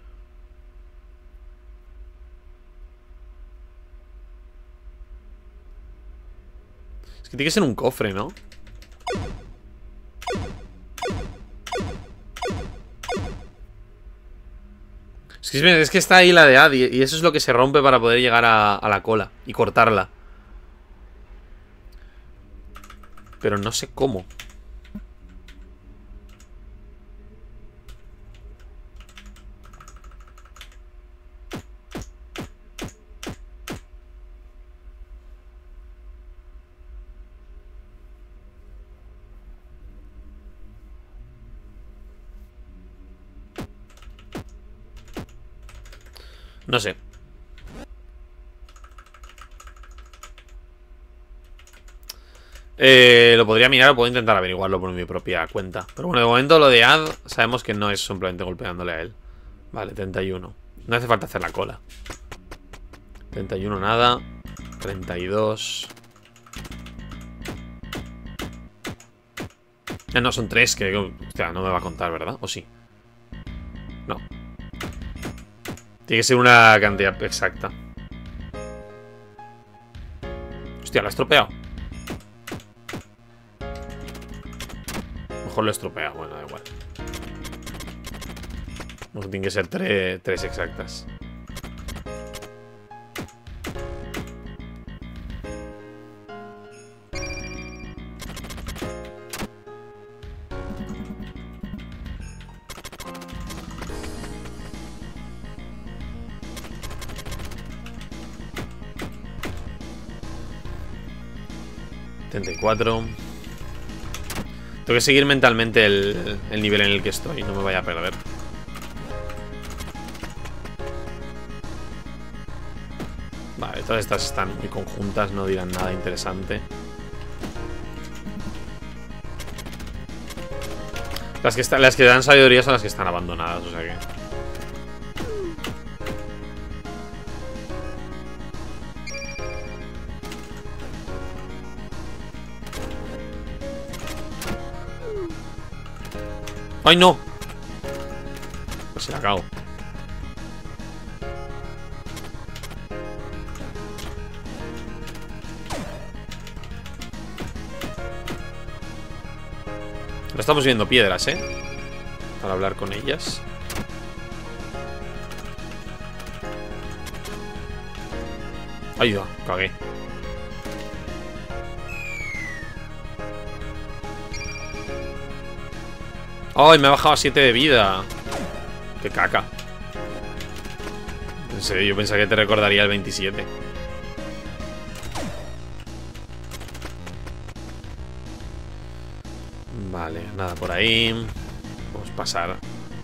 Es que tiene que ser un cofre, ¿no? Es que, es que está ahí la de Adi y eso es lo que se rompe para poder llegar a, a la cola y cortarla. Pero no sé cómo. No sé. Eh, lo podría mirar o puedo intentar averiguarlo por mi propia cuenta. Pero bueno, de momento lo de Ad sabemos que no es simplemente golpeándole a él. Vale, treinta y uno. No hace falta hacer la cola. treinta y uno nada. treinta y dos. Eh, no, son tres que... Hostia, no me va a contar, ¿verdad? ¿O sí? No. Tiene que ser una cantidad exacta. Hostia, lo he estropeado. Mejor lo he estropeado. Bueno, da igual. No, tiene que ser tres, tres exactas. setenta y cuatro. Tengo que seguir mentalmente el, el nivel en el que estoy. No me vaya a perder. Vale, todas estas están muy conjuntas. No dirán nada interesante. Las que, está, las que dan sabiduría son las que están abandonadas, o sea que... ¡Ay, no! Pues se la cago. Pero estamos viendo piedras, ¿eh? Para hablar con ellas. Ay, va, cagué. ¡Ay, me ha bajado a siete de vida! ¡Qué caca! En serio, yo pensaba que te recordaría el veintisiete. Vale, nada por ahí. Vamos a pasar.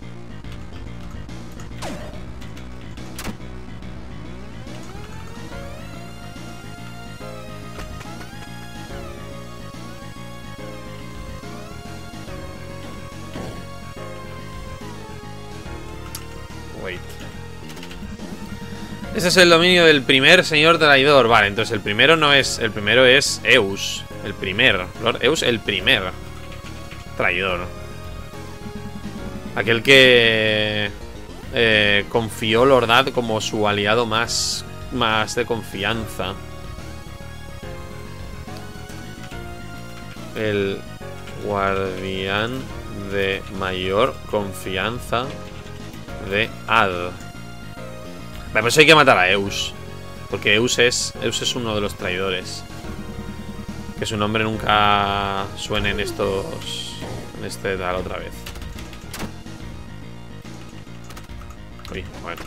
Wait. Ese es el dominio del primer señor traidor. Vale, entonces el primero no es... El primero es Eus. El primer. Lord Eus, el primer traidor. Aquel que eh, confió Lordad como su aliado más, más de confianza. El guardián de mayor confianza de Ad. Vale, pues hay que matar a Eus. Porque Eus es, Eus es uno de los traidores. Que su nombre nunca suene en estos... En este tal otra vez. Uy, bueno.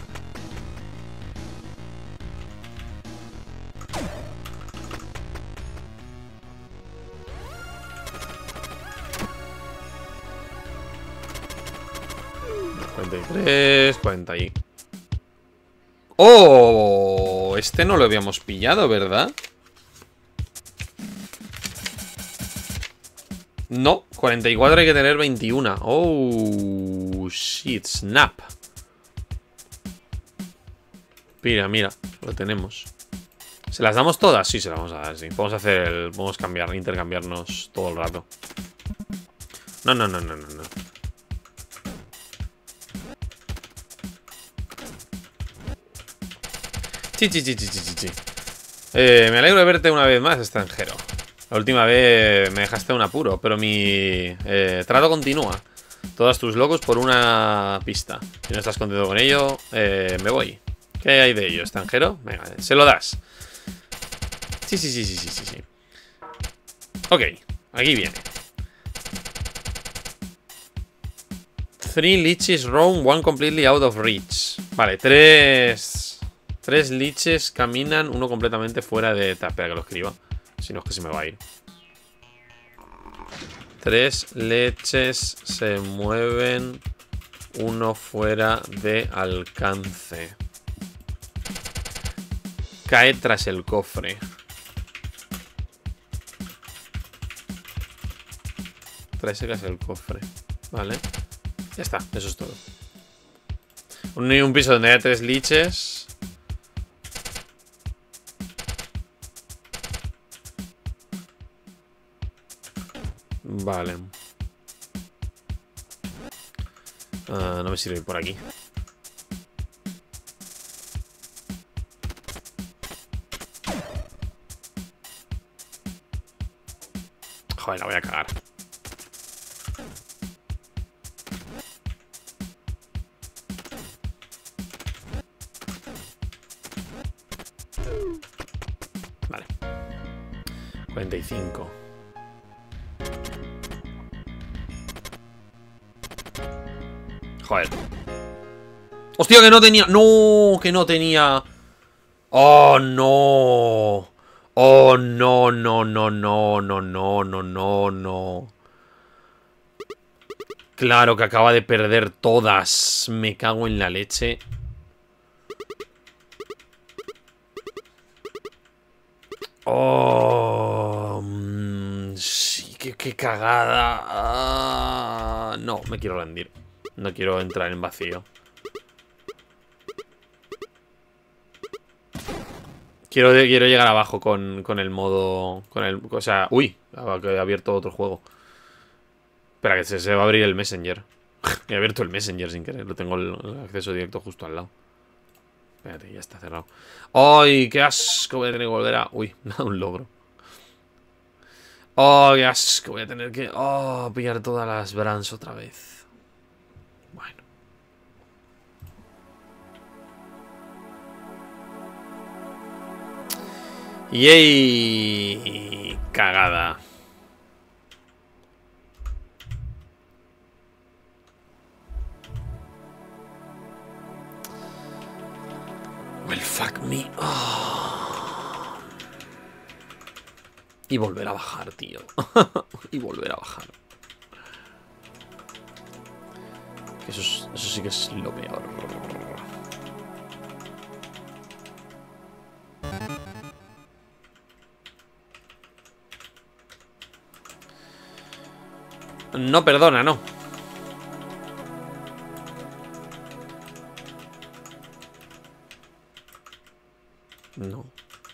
cuarenta y tres, cuarenta y... ¡Oh! Este no lo habíamos pillado, ¿verdad? No, cuarenta y cuatro hay que tener veintiuno. Oh, shit, snap. Mira, mira, lo tenemos. ¿Se las damos todas? Sí, se las vamos a dar, sí. Podemos hacer el... Podemos cambiar, intercambiarnos todo el rato. No, no, no, no, no, no. Sí, sí, sí, sí, sí, sí. Eh, me alegro de verte una vez más, extranjero. La última vez me dejaste un apuro, pero mi eh, trato continúa. Todas tus locos por una pista. Si no estás contento con ello, eh, me voy. ¿Qué hay de ello, extranjero? Venga, se lo das. Sí, sí, sí, sí, sí, sí, sí. Ok, aquí viene. Three liches roam, one completely out of reach. Vale, tres... Tres liches caminan, uno completamente fuera de... Espera que lo escriba. Si no es que se me va a ir. Tres leches se mueven, uno fuera de alcance. Cae tras el cofre. Trae tras el cofre. Vale. Ya está, eso es todo. Un, un piso donde hay tres liches. Vale. Uh, no me sirve ir por aquí. Joder, la voy a cagar. Vale. cuarenta y cinco. Joder. Hostia, que no tenía... No, que no tenía... Oh, no. Oh, no, no, no, no, no, no, no, no, no. Claro que acaba de perder todas. Me cago en la leche. Oh, sí, qué, qué cagada. Uh, no, me quiero rendir. No quiero entrar en vacío. Quiero, quiero llegar abajo con, con el modo... Con el, o sea, uy, he abierto otro juego. Espera, que se, se va a abrir el Messenger. He abierto el Messenger sin querer. Lo tengo el, el acceso directo justo al lado. Espérate, ya está cerrado. ¡Ay, qué asco! Voy a tener que volver a... Uy, nada, un logro. ¡Oh, qué asco! Voy a tener que... ¡Oh, pillar todas las brands otra vez! Bueno. ¡Yay! Cagada. Well, fuck me. Oh. Y volver a bajar, tío. Y volver a bajar. Eso, es, eso sí que es lo peor. No perdona, no. No.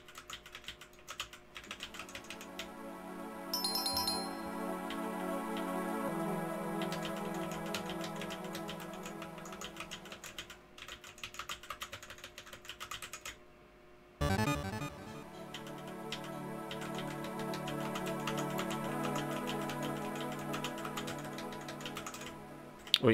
Uy.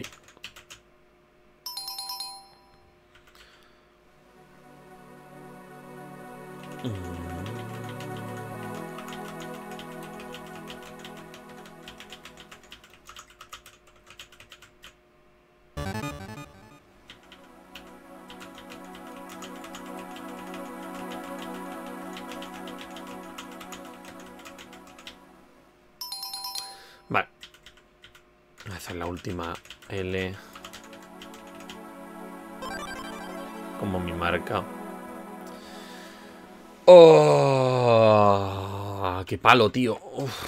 Vale. Voy a hacer la última L. Como mi marca. ¡Oh! ¡Qué palo, tío! Uf.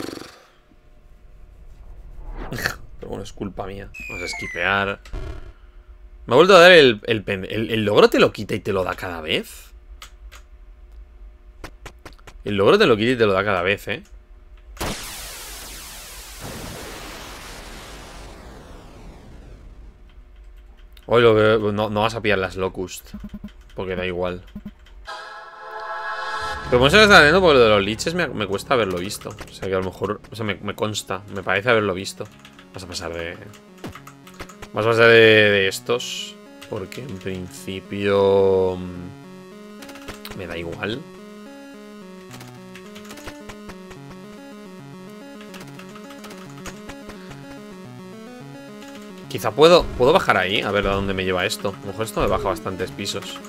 Pero bueno, es culpa mía. Vamos a esquipear. Me ha vuelto a dar el, el, el... ¿El logro te lo quita y te lo da cada vez? El logro te lo quita y te lo da cada vez, ¿eh? Hoy lo veo, no, no vas a pillar las Locust. Porque da igual. Pero como se lo está haciendo, porque lo de los liches me, me cuesta haberlo visto. O sea que a lo mejor, o sea, me, me consta, me parece haberlo visto. Vas a pasar de... Vas a pasar de, de estos. Porque en principio... Me da igual. Quizá puedo, puedo bajar ahí, a ver a dónde me lleva esto. A lo mejor esto me baja bastantes pisos.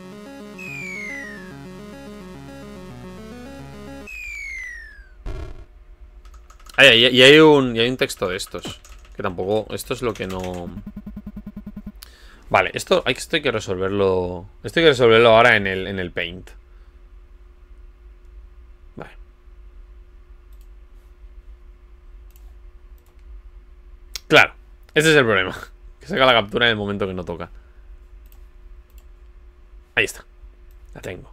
Ah, y, y, hay un, y hay un texto de estos. Que tampoco... Esto es lo que no... Vale, esto, esto hay que resolverlo... Esto hay que resolverlo ahora en el, en el Paint. Vale. Claro, ese es el problema. Que saca la captura en el momento que no toca. Ahí está. La tengo.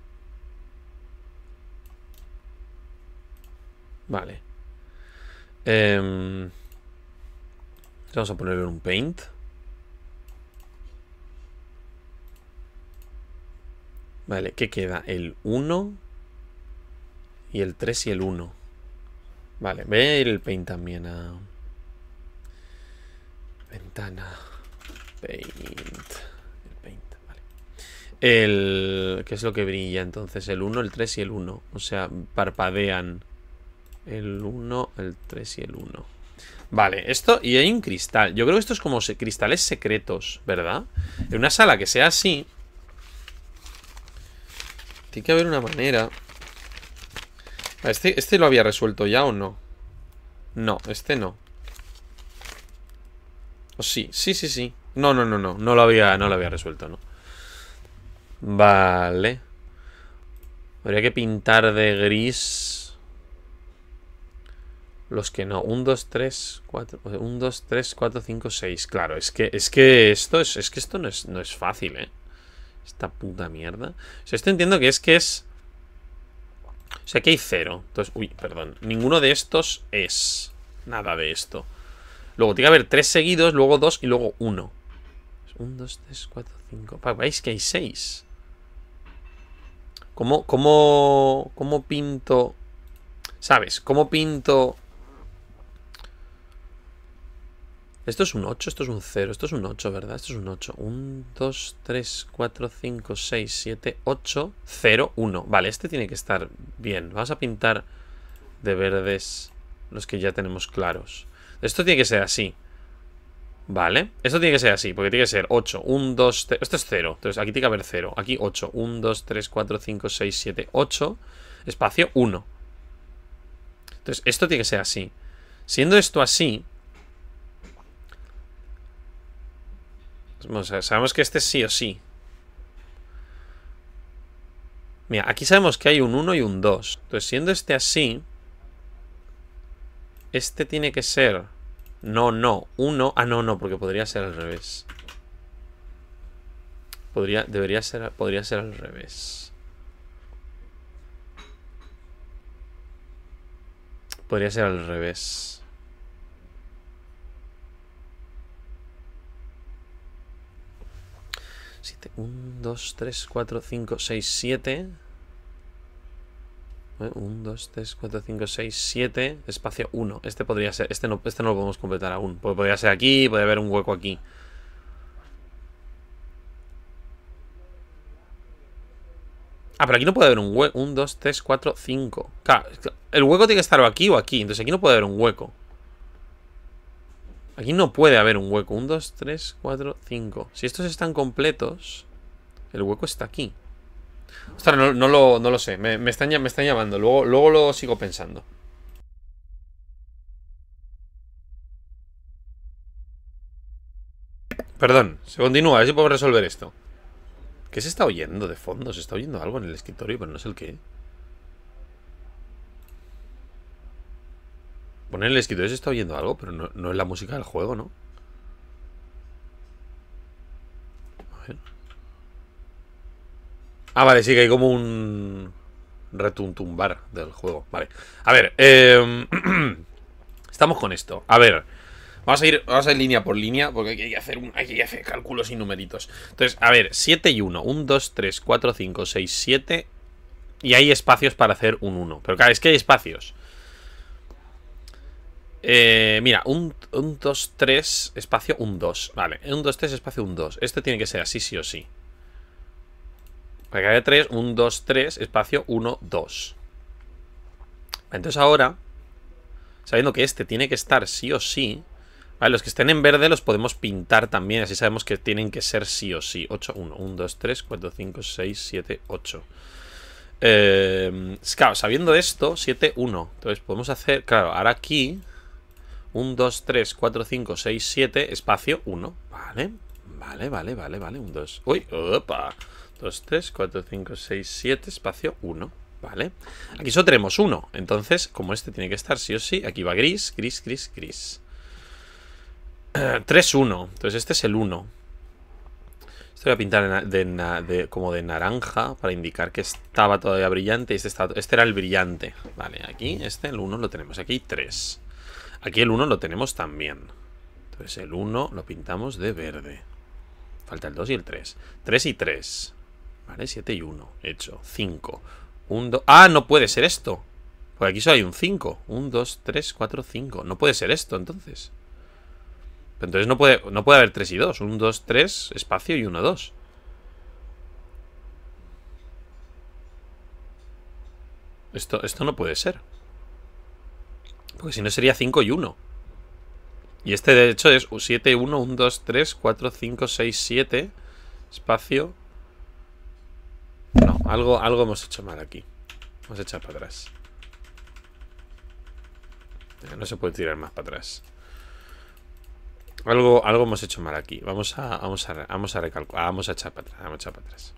Vale. Eh, vamos a ponerle un Paint. Vale, ¿qué queda? El uno y el tres y el uno. Vale, voy a ir el Paint también a... Ventana. Paint. El Paint, vale. El... ¿Qué es lo que brilla entonces? El uno, el tres y el uno. O sea, parpadean. El uno, el tres y el uno. Vale, esto... Y hay un cristal. Yo creo que esto es como se... cristales secretos, ¿verdad? En una sala que sea así... Tiene que haber una manera... ¿Este, ¿Este lo había resuelto ya o no? No, este no. ¿O sí? Sí, sí, sí. No, no, no, no. No lo había, no lo había resuelto, ¿no? Vale. Habría que pintar de gris... Los que no. uno, dos, tres, cuatro. uno, dos, tres, cuatro, cinco, seis. Claro, es que, es que esto es. Es que esto no es, no es fácil, ¿eh? Esta puta mierda. O sea, esto entiendo que es que es. O sea, aquí hay cero. Entonces, uy, perdón. Ninguno de estos es nada de esto. Luego tiene que haber tres seguidos, luego dos y luego uno. uno, dos, tres, cuatro, cinco. ¿Veis que hay seis? ¿Cómo, cómo, cómo pinto? ¿Sabes? ¿Cómo pinto? Esto es un ocho, esto es un cero, esto es un ocho, ¿verdad? Esto es un ocho. uno, dos, tres, cuatro, cinco, seis, siete, ocho, cero, uno. Vale, este tiene que estar bien. Vamos a pintar de verdes los que ya tenemos claros. Esto tiene que ser así. Vale, esto tiene que ser así, porque tiene que ser ocho, uno, dos, tres. Esto es cero, entonces aquí tiene que haber cero. Aquí ocho, uno, dos, tres, cuatro, cinco, seis, siete, ocho. Espacio uno. Entonces esto tiene que ser así. Siendo esto así, o sea, sabemos que este es sí o sí. Mira, aquí sabemos que hay un uno y un dos. Entonces siendo este así, este tiene que ser... No, no, uno. Ah, no, no, porque podría ser al revés. Podría, debería ser, podría ser al revés. Podría ser al revés. uno, dos, tres, cuatro, cinco, seis, siete. uno, dos, tres, cuatro, cinco, seis, siete. Espacio uno. Este podría ser. Este no, este no lo podemos completar aún. Porque podría ser aquí, puede haber un hueco aquí. Ah, pero aquí no puede haber un hueco. uno, dos, tres, cuatro, cinco. Claro, el hueco tiene que estar aquí o aquí. Entonces aquí no puede haber un hueco. Aquí no puede haber un hueco. uno, dos, tres, cuatro, cinco. Si estos están completos, el hueco está aquí. Ostras, no, no, lo, no lo sé. Me, me, están, me están llamando. Luego, luego lo sigo pensando. Perdón, se continúa. A ver si puedo resolver esto. ¿Qué se está oyendo de fondo? Se está oyendo algo en el escritorio, pero no sé el qué. Poner en el escritorio se está oyendo algo, pero no, no es la música del juego, ¿no? A ver. Ah, vale, sí que hay como un retuntumbar del juego. Vale. A ver, eh... estamos con esto. A ver. Vamos a ir, vamos a ir línea por línea, porque hay que hacer, un, hay que hacer cálculos y numeritos. Entonces, a ver, siete y uno. uno, dos, tres, cuatro, cinco, seis, siete. Y hay espacios para hacer un uno. Pero claro, es que hay espacios. Eh, mira, un, un dos, tres, espacio un dos. Vale, un dos, tres, espacio un dos. Este tiene que ser así, sí o sí. Para que haya tres, un dos, tres, espacio uno, dos. Entonces ahora, sabiendo que este tiene que estar sí o sí... Vale, los que estén en verde los podemos pintar también. Así sabemos que tienen que ser sí o sí. ocho, uno, uno, dos, tres, cuatro, cinco, seis, siete, ocho. Eh, claro, sabiendo esto, siete, uno. Entonces podemos hacer, claro, ahora aquí uno, dos, tres, cuatro, cinco, seis, siete, espacio uno. Vale, vale, vale, vale, vale. uno, dos. Uy, opa. dos, tres, cuatro, cinco, seis, siete, espacio uno. Vale. Aquí solo tenemos uno. Entonces, como este tiene que estar sí o sí, aquí va gris, gris, gris, gris. tres, uno. Entonces este es el uno. Esto voy a pintar de, de, de, como de naranja para indicar que estaba todavía brillante. Y este, estaba, este era el brillante. Vale, aquí este, el uno lo tenemos. Aquí tres. Aquí el uno lo tenemos también. Entonces el uno lo pintamos de verde. Falta el dos y el tres. tres y tres. Vale, siete y uno. Hecho. cinco. uno, dos. Ah, no puede ser esto. Porque aquí solo hay un cinco. uno, dos, tres, cuatro, cinco. No puede ser esto entonces. Entonces no puede, no puede haber tres y dos. uno, dos, tres, espacio y uno, dos. Esto, esto no puede ser. Porque si no sería cinco y uno. Y este de hecho es siete, uno, uno, dos, tres, cuatro, cinco, seis, siete. Espacio. No, algo, algo hemos hecho mal aquí. Vamos a echar para atrás. No se puede tirar más para atrás. Algo, algo hemos hecho mal aquí. Vamos a, vamos a, vamos a recalcular. Vamos a echar para atrás. Vamos a echar para atrás.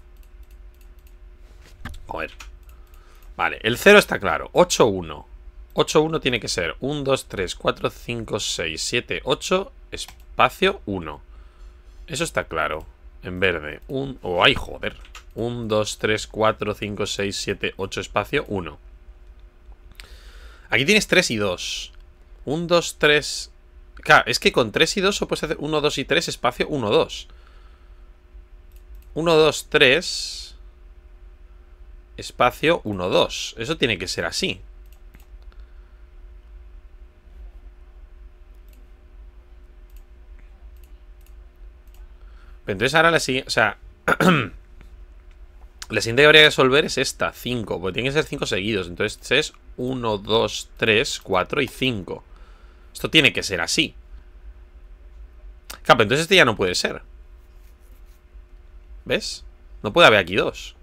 Joder. Vale, el cero está claro. ocho, uno. ocho uno tiene que ser uno, dos, tres, cuatro, cinco, seis, siete, ocho, espacio uno. Eso está claro. En verde. Un... Oh, ¡ay, joder! uno, dos, tres, cuatro, cinco, seis, siete, ocho, espacio uno. Aquí tienes tres y dos. uno, dos, tres... Claro, es que con tres y dos o puedes hacer uno, dos y tres, espacio uno, dos. uno, dos, tres... espacio uno, dos. Eso tiene que ser así. Pero entonces ahora la siguiente... O sea... la siguiente que habría que resolver es esta, cinco. Porque tiene que ser cinco seguidos. Entonces es uno, dos, tres, cuatro y cinco. Esto tiene que ser así. Claro, pero entonces este ya no puede ser. ¿Ves? No puede haber aquí dos.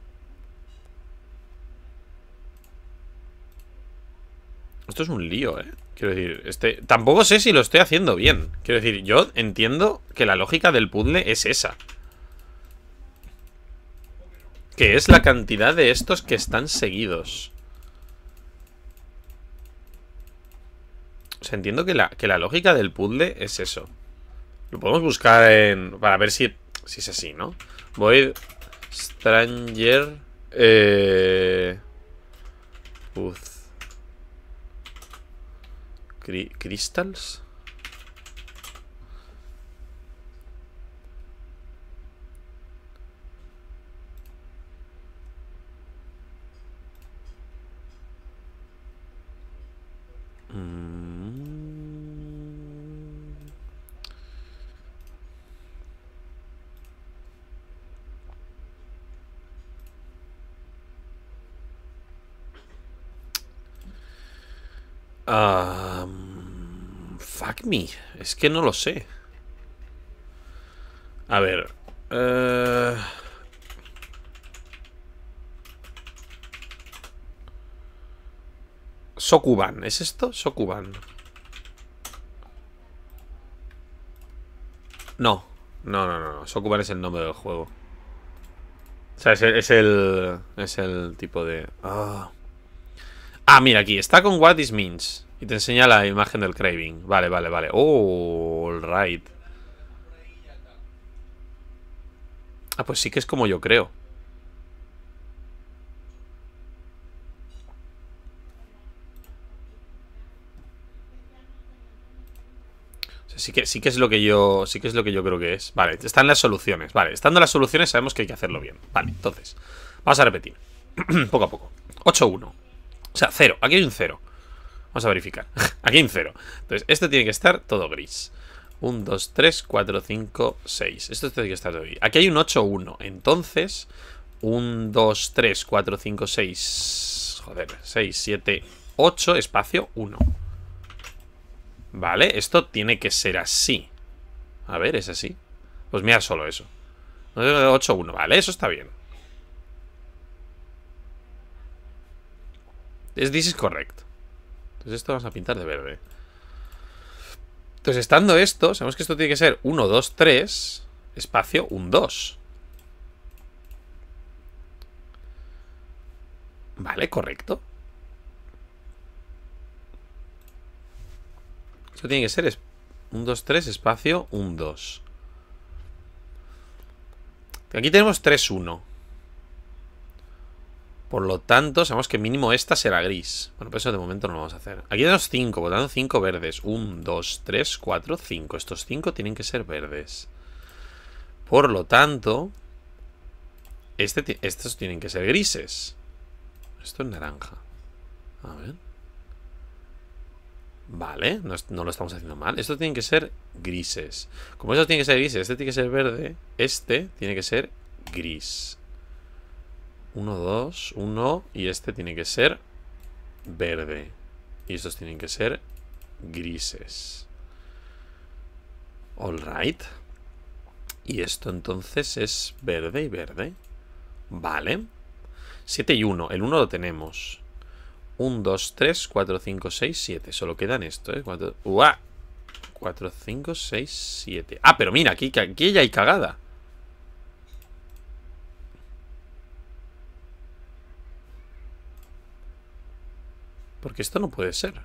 Esto es un lío, ¿eh? Quiero decir, este... tampoco sé si lo estoy haciendo bien. Quiero decir, yo entiendo que la lógica del puzzle es esa. Que es la cantidad de estos que están seguidos. O sea, entiendo que la, que la lógica del puzzle es eso. Lo podemos buscar en... para ver si, si es así, ¿no? Void Stranger... Eh... Uz... Cri Crystals... Um, fuck me. Es que no lo sé. A ver. Uh... Sokuban. ¿Es esto? Sokuban. No. No, no, no. Sokuban es el nombre del juego. O sea, es el... Es el, es el tipo de... Oh. Ah, mira, aquí. Está con what this means. Y te enseña la imagen del craving. Vale, vale, vale. Oh, all right. Ah, pues sí que es como yo creo. O sea, sí que, sí que es lo que yo. Sí que es lo que yo creo que es. Vale, están las soluciones. Vale, estando las soluciones sabemos que hay que hacerlo bien. Vale, entonces. Vamos a repetir. Poco a poco. ocho uno. O sea, cero. Aquí hay un cero. Vamos a verificar. Aquí hay un cero. Entonces, esto tiene que estar todo gris. uno, dos, tres, cuatro, cinco, seis. Esto tiene que estar todo gris. Aquí hay un ocho uno. Entonces, uno, dos, tres, cuatro, cinco, seis. Joder, seis, siete, ocho, espacio uno. Vale, esto tiene que ser así. A ver, ¿es así? Pues mira solo eso. ocho uno, vale, eso está bien. Es this is correct. Entonces esto vamos a pintar de verde. Entonces, estando esto, sabemos que esto tiene que ser uno, dos, tres, espacio, un dos. Vale, correcto. Esto tiene que ser uno, dos, tres, espacio, un dos. Aquí tenemos tres, uno. Por lo tanto, sabemos que mínimo esta será gris. Bueno, pues eso de momento no lo vamos a hacer. Aquí tenemos cinco, por lo tanto cinco verdes. uno, dos, tres, cuatro, cinco. Estos cinco tienen que ser verdes. Por lo tanto, este, estos tienen que ser grises. Esto es naranja. A ver. Vale, no, no lo estamos haciendo mal. Esto tiene que ser grises. Como esto tiene que ser grises, este tiene que ser verde. Este tiene que ser gris. uno, dos, uno. Y este tiene que ser verde. Y estos tienen que ser grises. Alright. Y esto entonces es verde y verde. Vale. siete y uno. El uno lo tenemos. uno, dos, tres, cuatro, cinco, seis, siete. Solo quedan esto, ¿eh? cuatro, ¡Uah! cuatro, cinco, seis, siete. Ah, pero mira, aquí, aquí ya hay cagada. Porque esto no puede ser.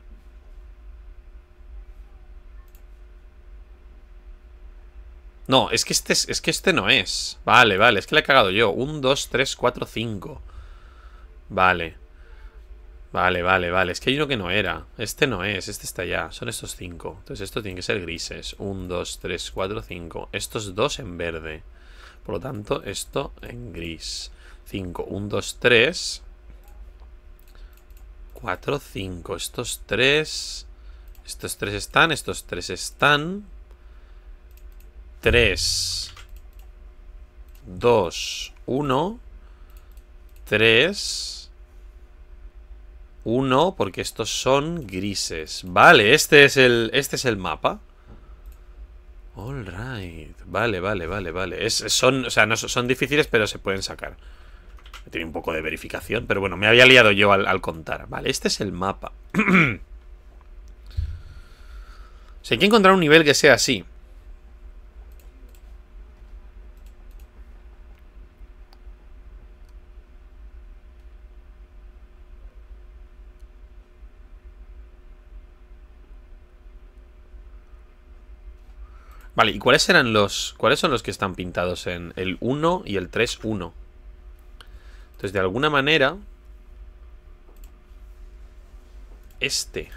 No, es que este, es, es que este no es. Vale, vale, es que le he cagado yo. uno, dos, tres, cuatro, cinco. Vale. Vale, vale, vale. Es que hay uno que no era. Este no es, este está ya. Son estos cinco. Entonces estos tienen que ser grises. uno, dos, tres, cuatro, cinco. Estos dos en verde. Por lo tanto, esto en gris. cinco, uno, dos, tres. cuatro, cinco. Estos tres. Estos tres están, estos tres están. tres, dos, uno, tres, uno, porque estos son grises. Vale, este es el, este es el mapa. All right. Vale, vale, vale, vale. Es, son, o sea, no, son difíciles, pero se pueden sacar. Tiene un poco de verificación, pero bueno, me había liado yo al, al contar. Vale, este es el mapa. O sea, hay que encontrar un nivel que sea así. Vale, ¿y cuáles eran los... ¿Cuáles son los que están pintados en el uno y el tres, uno? Entonces, de alguna manera... Este...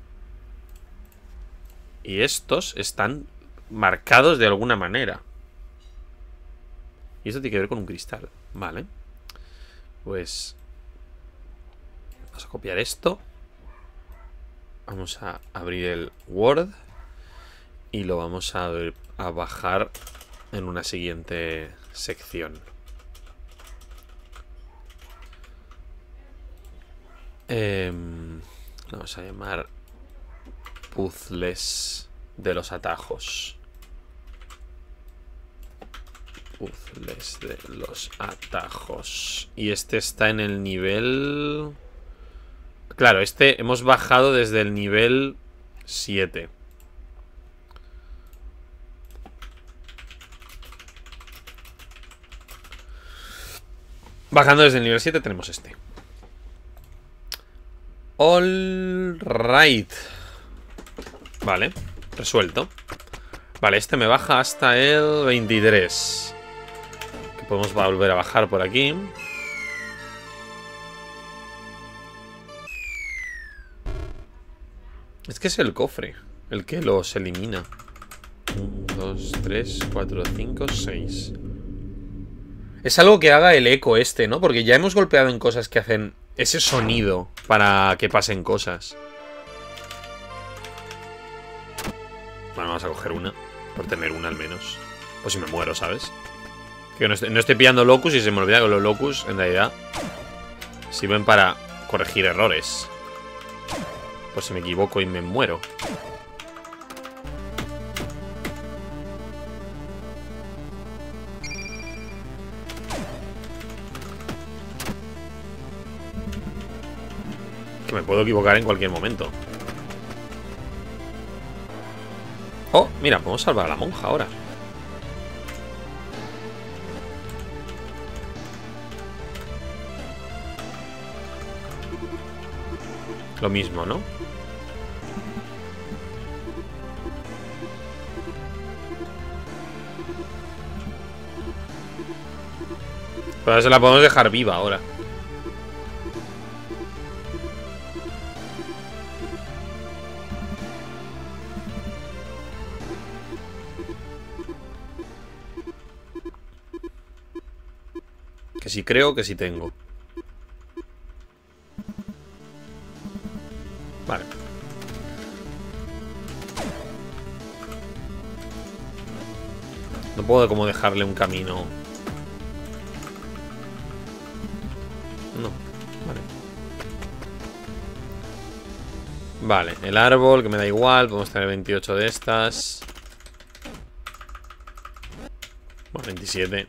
Y estos están marcados de alguna manera. Y esto tiene que ver con un cristal. Vale. Pues... Vamos a copiar esto. Vamos a abrir el Word. Y lo vamos a, ver, a bajar en una siguiente sección. Eh, vamos a llamar puzzles de los atajos. Puzzles de los atajos. Y este está en el nivel... Claro, este hemos bajado desde el nivel siete. Bajando desde el nivel siete tenemos este. All right. Vale, resuelto. Vale, este me baja hasta el veintitrés. Que podemos volver a bajar por aquí. Es que es el cofre el que los elimina. uno, dos, tres, cuatro, cinco, seis. Es algo que haga el eco este, ¿no? Porque ya hemos golpeado en cosas que hacen ese sonido para que pasen cosas. Bueno, vamos a coger una. Por tener una al menos. Pues si me muero, ¿sabes? Que no estoy, no estoy pillando locus y se me olvida que los locus, en realidad, sirven para corregir errores. Pues si me equivoco y me muero. Que me puedo equivocar en cualquier momento. Oh, mira, podemos salvar a la monja ahora. Lo mismo, ¿no? Pero se la podemos dejar viva ahora. Que sí creo, que sí tengo. Vale. No puedo como dejarle un camino. No, vale. Vale, el árbol, que me da igual. Podemos tener veintiocho de estas. Bueno, veintisiete.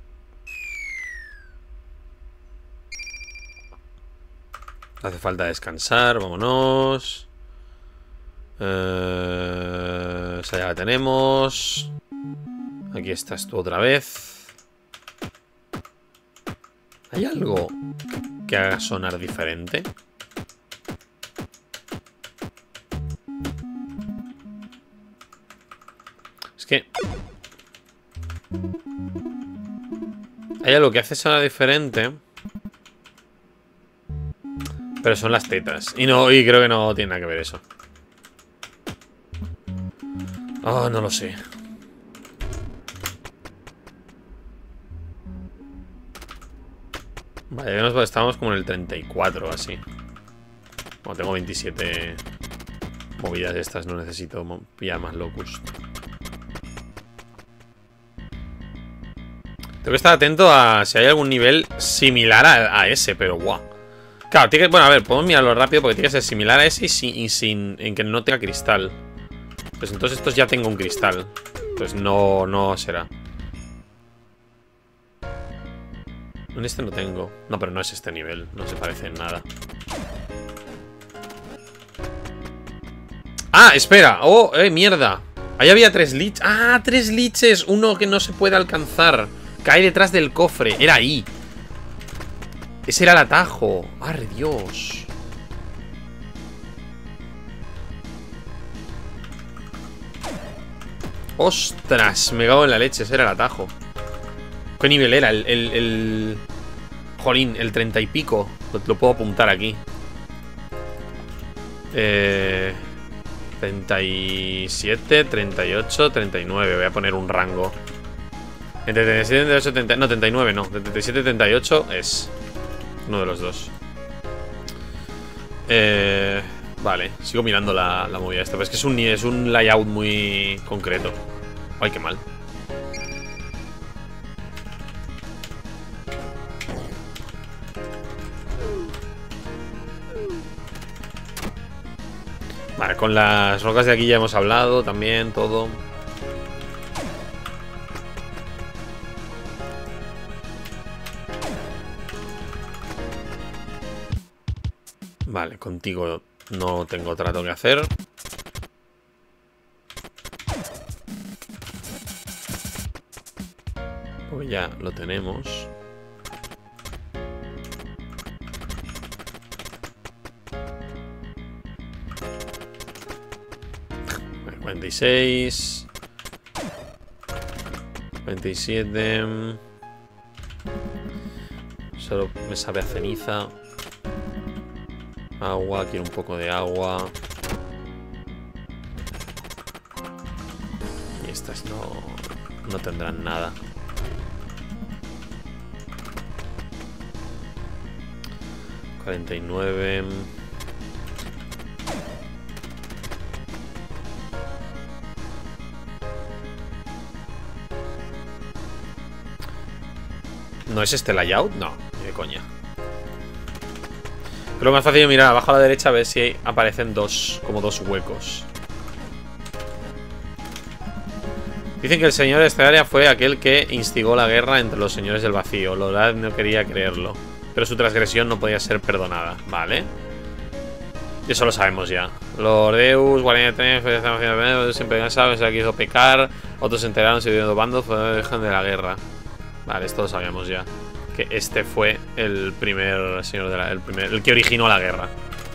Hace falta descansar, vámonos. Eh, esa ya la tenemos. Aquí estás tú otra vez. ¿Hay algo que haga sonar diferente? Es que... hay algo que hace sonar diferente. Pero son las tetas. Y no, y creo que no tiene nada que ver eso. Oh, no lo sé. Vale, nos estamos como en el treinta y cuatro, así. Bueno, tengo veintisiete movidas de estas, no necesito pillar más locus. Tengo que estar atento a si hay algún nivel similar a, a ese, pero guau. Claro, tiene que, bueno, a ver, podemos mirarlo rápido porque tiene que ser similar a ese y sin, y sin en que no tenga cristal. Pues entonces estos ya tengo un cristal. Pues no, no será. En este no tengo. No, pero no es este nivel. No se parece en nada. ¡Ah! Espera. ¡Oh! ¡Eh! ¡Mierda! Ahí había tres liches. ¡Ah! Tres liches. Uno que no se puede alcanzar. Cae detrás del cofre. Era ahí. Ese era el atajo. ¡Arre Dios! ¡Ostras! Me cago en la leche. Ese era el atajo. ¿Qué nivel era? El... el, el... Jolín, el treinta y pico. Lo, lo puedo apuntar aquí. Eh... treinta y siete, treinta y ocho, treinta y nueve. Voy a poner un rango. Entre treinta y siete, treinta y ocho, treinta... No, treinta y nueve no. De treinta y siete, treinta y ocho es uno de los dos. Eh... Vale, sigo mirando la, la movida esta. Pero es que es un, es un layout muy concreto. Ay, qué mal. Vale, con las rocas de aquí ya hemos hablado también, todo. Vale, contigo no tengo trato que hacer. Pues ya lo tenemos. cuarenta y seis. cuarenta y siete. Solo me sabe a ceniza. Agua, quiero un poco de agua. Y estas no, no tendrán nada. cuarenta y nueve. ¿No es este layout? No, ni de coña. Creo que más fácil mirar abajo a la derecha a ver si aparecen dos, como dos huecos. Dicen que el señor de esta área fue aquel que instigó la guerra entre los señores del vacío. Lorad no quería creerlo, pero su transgresión no podía ser perdonada. Vale. Eso lo sabemos ya. Lordeus, guardián de Tren, siempre cansados, se quiso pecar. Otros se enteraron, se vieron bandos, fue dejan de la guerra. Vale, esto lo sabíamos ya. Que este fue el primer señor de la... El, primer, el que originó la guerra.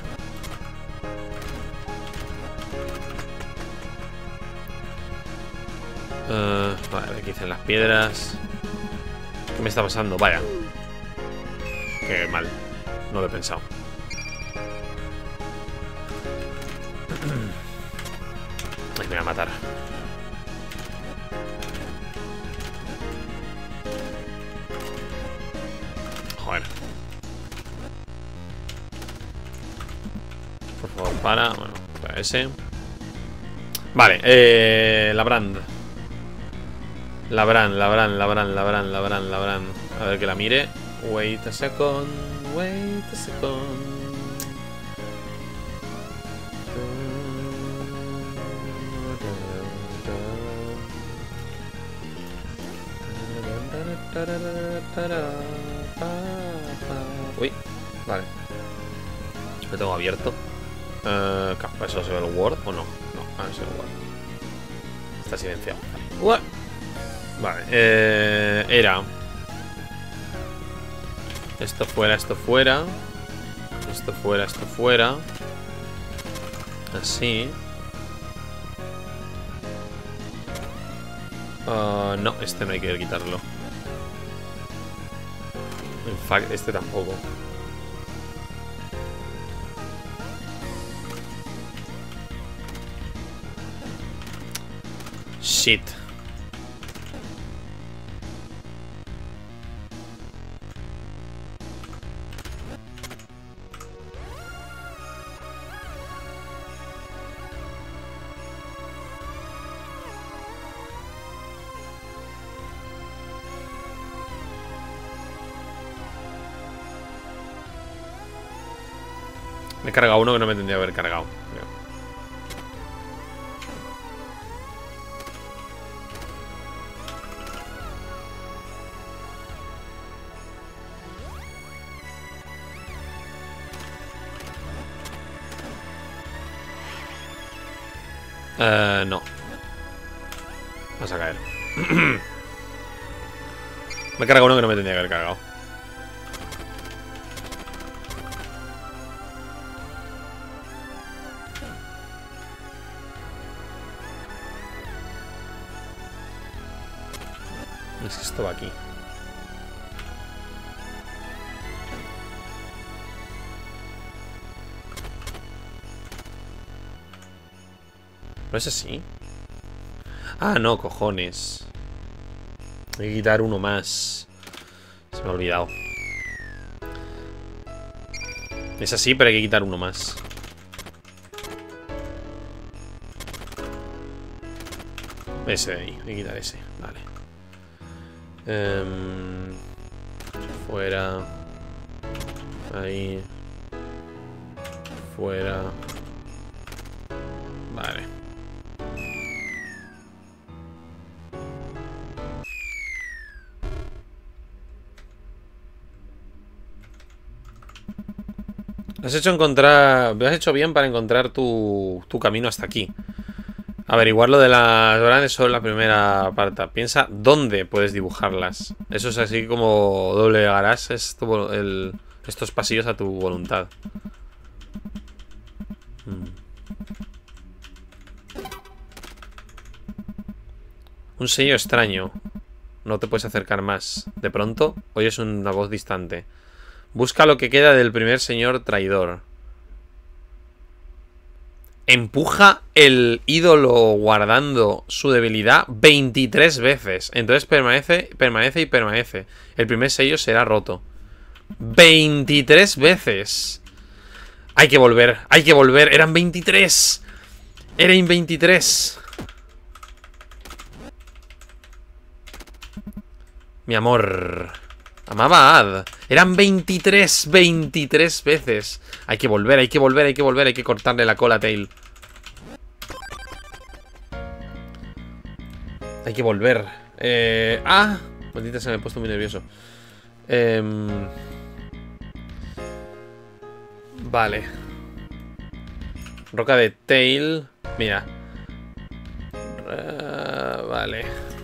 Uh, vale, aquí dicen las piedras. ¿Qué me está pasando? Vaya. Qué mal. No lo he pensado. Ay, me voy a matar. Joder. Por favor, para. Bueno, para ese. Vale, eh. Labrand. Labrand, Labrand, Labrand, Labrand, Labrand, Labrand. A ver que la mire. Wait a second. Wait a second. Uy, vale. Lo tengo abierto. Uh, ¿Eso se ve el Word o no? No, ah, no se ve el Word. Está silenciado. What? Vale, eh, era esto fuera, esto fuera. Esto fuera, esto fuera. Así. Uh, no, este no hay que quitarlo. En fact, este tampoco. Shit. Me he cargado uno que no me tendría que haber cargado, creo. Eh, no. Vas a caer. Me he cargado uno que no me tendría que haber cargado. Es que esto va aquí. ¿No es así? Ah, no, cojones. Hay que quitar uno más. Se me ha olvidado. Es así, pero hay que quitar uno más. Ese de ahí, hay que quitar ese. Vale. Um, fuera. Ahí. Fuera. Vale. Has hecho encontrar. Lo has hecho bien para encontrar tu, tu camino hasta aquí. Averiguar lo de las grandes solo la primera parte. Piensa dónde puedes dibujarlas. Eso es así como doblegarás esto, el, estos pasillos a tu voluntad. Hmm. Un sello extraño. No te puedes acercar más. De pronto, oyes una voz distante. Busca lo que queda del primer señor traidor. Empuja el ídolo guardando su debilidad veintitrés veces. Entonces permanece, permanece y permanece. El primer sello será roto. veintitrés veces. Hay que volver, hay que volver. Eran veintitrés. Eran veintitrés. Mi amor. Amaba a Ad. Eran veintitrés, veintitrés veces. Hay que volver, hay que volver, hay que volver. Hay que cortarle la cola a Tail. Hay que volver. Eh, ah, maldita, se me ha puesto muy nervioso. Eh, vale. Roca de Tail. Mira. Uh, vale.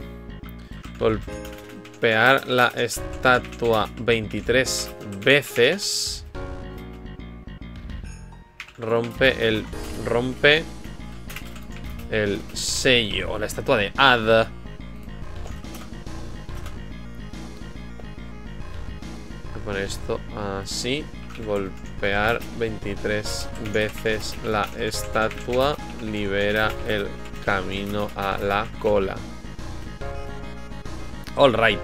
Golpear la estatua veintitrés veces. Rompe el... Rompe... el sello. La estatua de Ad. Voy a poner esto así. Golpear veintitrés veces la estatua. Libera el camino a la cola. All right.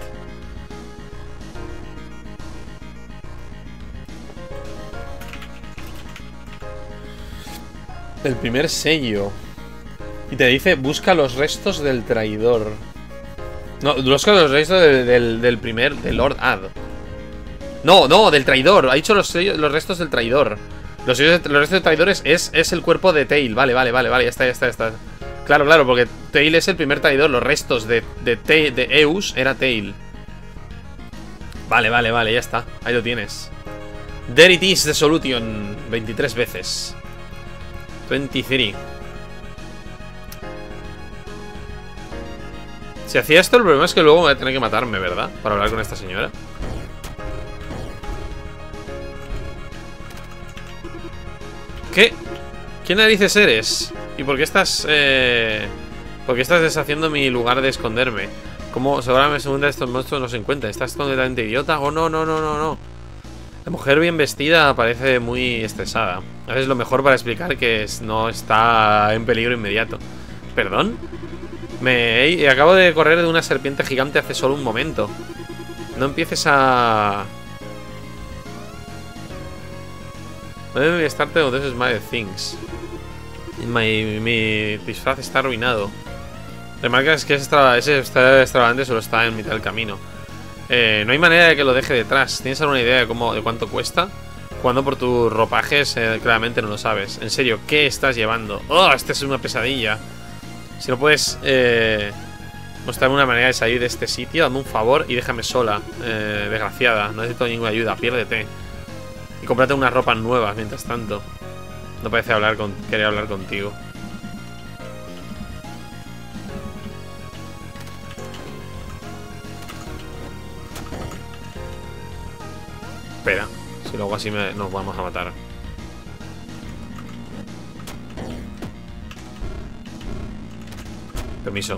El primer sello. Y te dice, busca los restos del traidor. No, busca los restos del, del, del primer, del Lord Ad. No, no, del traidor. Ha dicho los, sellos, los restos del traidor. Los, sellos, los restos de traidores es, es el cuerpo de Tail. Vale, vale, vale, vale, ya está, ya está, ya está. Claro, claro, porque Tail es el primer traidor. Los restos de, de, de, de Eus era Tail. Vale, vale, vale, ya está. Ahí lo tienes. There it is, the solution. veintitrés veces. veintitrés. Si hacía esto, el problema es que luego me voy a tener que matarme, ¿verdad? Para hablar con esta señora. ¿Qué? ¿Qué narices eres? ¿Y por qué estás eh, ¿Por qué estás deshaciendo mi lugar de esconderme? ¿Cómo seguramente segunda de estos monstruos no se encuentra? ¿Estás completamente idiota? Oh, no, no, no, no, no. La mujer bien vestida parece muy estresada. A veces lo mejor para explicar que es, no está en peligro inmediato. ¿Perdón? Me he, acabo de correr de una serpiente gigante hace solo un momento. No empieces a... Debe estarte with those small things. Mi, mi disfraz está arruinado. Remarca es que ese, extra, ese extravagante solo está en mitad del camino. Eh, no hay manera de que lo deje detrás. ¿Tienes alguna idea de cómo, de cuánto cuesta? Cuando por tus ropajes, eh, claramente no lo sabes. En serio, ¿qué estás llevando? ¡Oh! Esta es una pesadilla. Si no puedes eh, mostrarme una manera de salir de este sitio, dame un favor y déjame sola. Eh, desgraciada, no necesito ninguna ayuda. Piérdete. Y cómprate unas ropas nuevas mientras tanto. No parece hablar con, querer hablar contigo. Espera, si luego así me, nos vamos a matar. Permiso.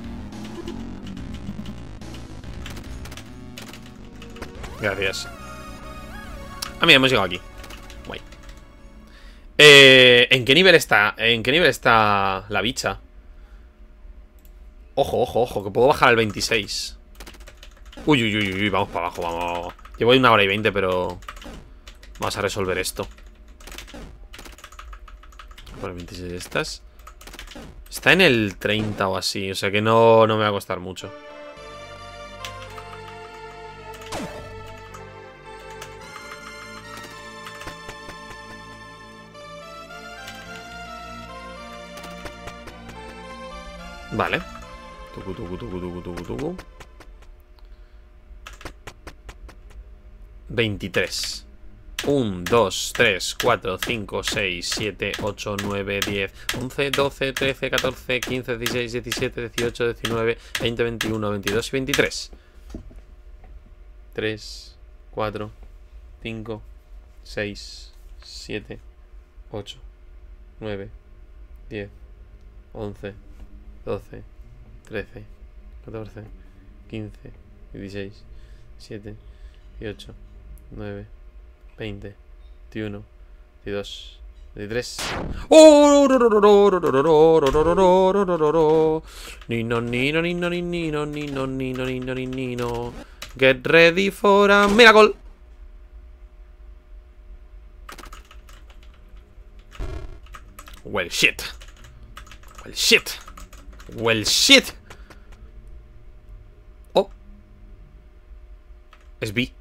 Gracias. Ah, mira, hemos llegado aquí. Guay. Eh, ¿En qué nivel está? ¿En qué nivel está la bicha? Ojo, ojo, ojo, que puedo bajar al veintiséis. Uy, uy, uy, uy, vamos para abajo, vamos. Llevo una hora y veinte, pero vamos a resolver esto. Por el veintiséis de estas. Está en el treinta o así, o sea que no, no me va a costar mucho. Vale. Tucu, tucu, tucu, tucu, tucu, tucu. veintitrés. uno, dos, tres, cuatro, cinco, seis, siete, ocho, nueve, diez, once, doce, trece, catorce, quince, dieciséis, diecisiete, dieciocho, diecinueve, veinte, veintiuno, veintidós y veintitrés. tres, cuatro, cinco, seis, siete, ocho, nueve, diez, once, doce, trece, catorce, quince, dieciséis, diecisiete, dieciocho, nueve, veinte, veintiuno, veintidós, veintitrés. ¡Oh! Nino, nino, nino, nino, nino, nino, nino, nino. Get ready for a miracle. Well, shit. Well, shit. Well, shit. Oh. Es B.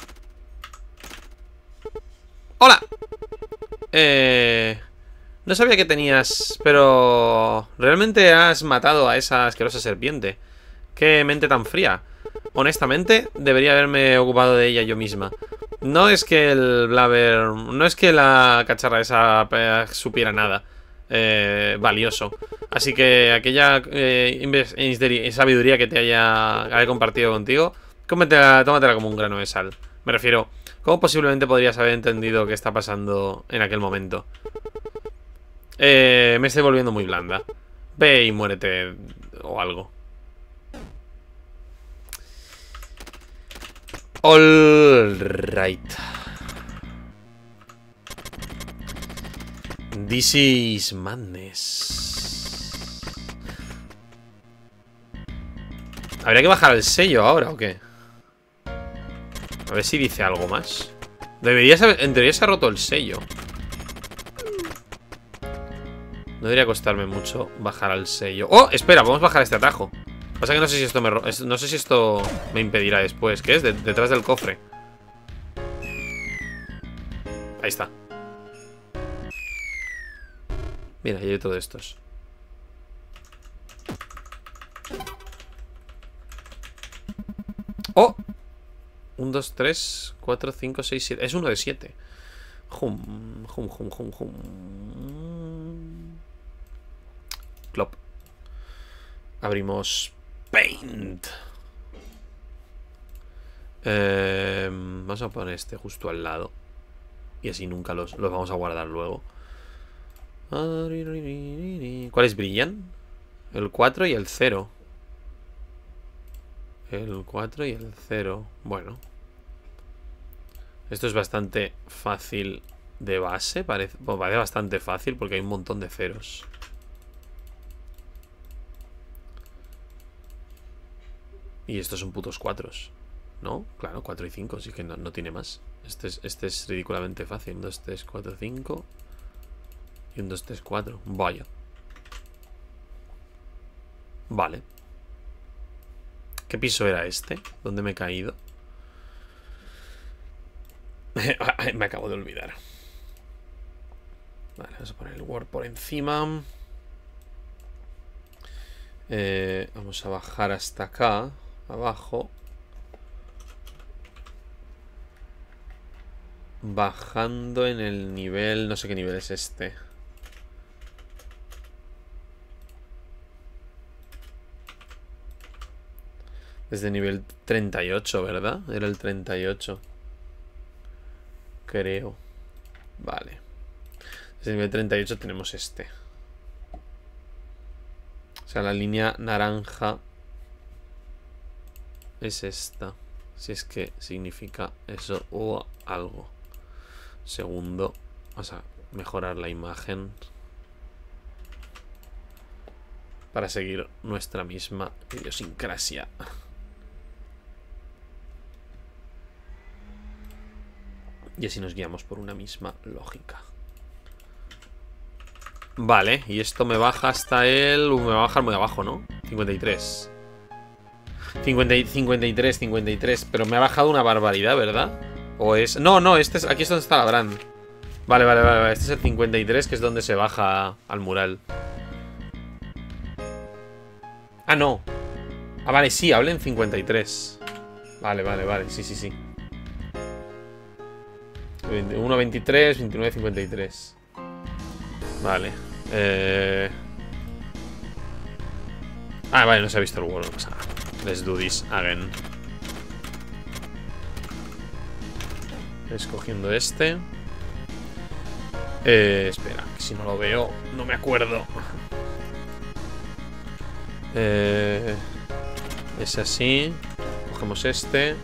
Hola. Eh... No sabía que tenías... Pero... ¿Realmente has matado a esa asquerosa serpiente? Qué mente tan fría. Honestamente, debería haberme ocupado de ella yo misma. No es que el Blaber... No es que la cacharra esa supiera nada eh, valioso. Así que aquella eh, sabiduría que te haya, haya compartido contigo, cómetela, tómatela como un grano de sal. Me refiero... ¿Cómo posiblemente podrías haber entendido qué está pasando en aquel momento? Eh, me estoy volviendo muy blanda. Ve y muérete o algo. All right. This is madness. ¿Habría que bajar el sello ahora o qué? A ver si dice algo más. Debería saber, en teoría se ha roto el sello. No debería costarme mucho bajar al sello. ¡Oh! Espera, vamos a bajar este atajo. Pasa que no sé si esto me ro no sé si esto me impedirá después. ¿Qué es? De detrás del cofre. Ahí está. Mira, hay otro de estos. ¡Oh! uno, dos, tres, cuatro, cinco, seis, siete. Es uno de siete. Jum, jum, jum, jum, jum. Clop. Abrimos Paint. Eh, vamos a poner este justo al lado. Y así nunca los, los vamos a guardar luego. ¿Cuáles brillan? El cuatro y el cero. El cuatro y el cero. Bueno. Esto es bastante fácil de base. Parece, bueno, parece bastante fácil porque hay un montón de ceros. Y estos son putos cuatros, ¿no? Claro, cuatro y cinco, así que no, no tiene más. Este es, este es ridículamente fácil. Un, dos, tres, cuatro, cinco. Y un, dos, tres, cuatro. Vaya. Vale. ¿Qué piso era este? ¿Dónde me he caído? Me acabo de olvidar. Vale, vamos a poner el Word por encima. eh, Vamos a bajar hasta acá. Abajo. Bajando en el nivel... No sé qué nivel es este. Desde nivel treinta y ocho, ¿verdad? Era el treinta y ocho. Creo. Vale. Desde nivel treinta y ocho tenemos este. O sea, la línea naranja es esta. Si es que significa eso o algo. Segundo. Vamos a mejorar la imagen para seguir nuestra misma idiosincrasia. Y así nos guiamos por una misma lógica. Vale, y esto me baja hasta el... Uh, me va a bajar muy abajo, ¿no? cincuenta y tres. cincuenta, cincuenta y tres, cincuenta y tres. Pero me ha bajado una barbaridad, ¿verdad? O es... No, no, este es... aquí es donde está la brand. Vale, vale, vale, vale. Este es el cincuenta y tres, que es donde se baja al mural. Ah, no. Ah, vale, sí, habla en cincuenta y tres. Vale, vale, vale, sí, sí, sí. veintiuno, veintitrés, veintinueve, cincuenta y tres. Vale. Eh... Ah, vale, no se ha visto el Word. No pasa nada. Let's do this again. Escogiendo este. Eh, espera, que si no lo veo, no me acuerdo. Eh, es así. Cogemos este.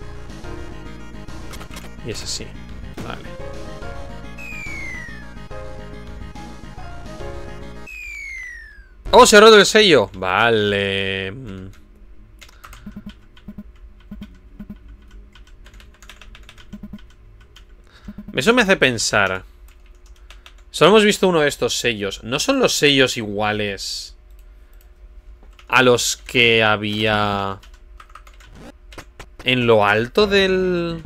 Y es así. Vale. ¡Oh, se ha roto el sello! Vale. Eso me hace pensar. Solo hemos visto uno de estos sellos. ¿No son los sellos iguales a los que había en lo alto del...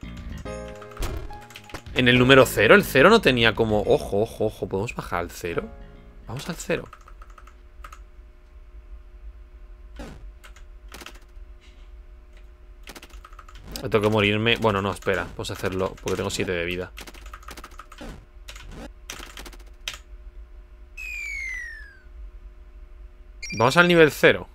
en el número cero? El cero no tenía como... Ojo, ojo, ojo. ¿Podemos bajar al cero? Vamos al cero. Tengo que morirme. Bueno, no, espera. Vamos a hacerlo porque tengo siete de vida. Vamos al nivel cero.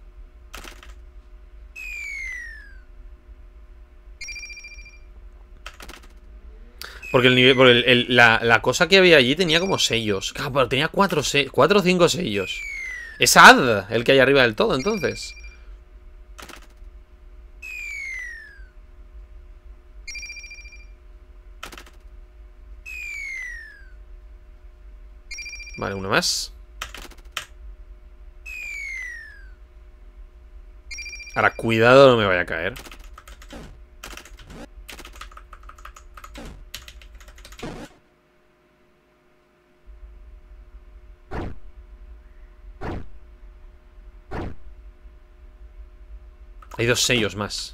Porque el nivel, porque el, el, la, la cosa que había allí tenía como sellos. Claro, pero tenía cuatro, cuatro o cinco sellos. Es A D el que hay arriba del todo, entonces. Vale, una más. Ahora, cuidado, no me vaya a caer. Hay dos sellos más.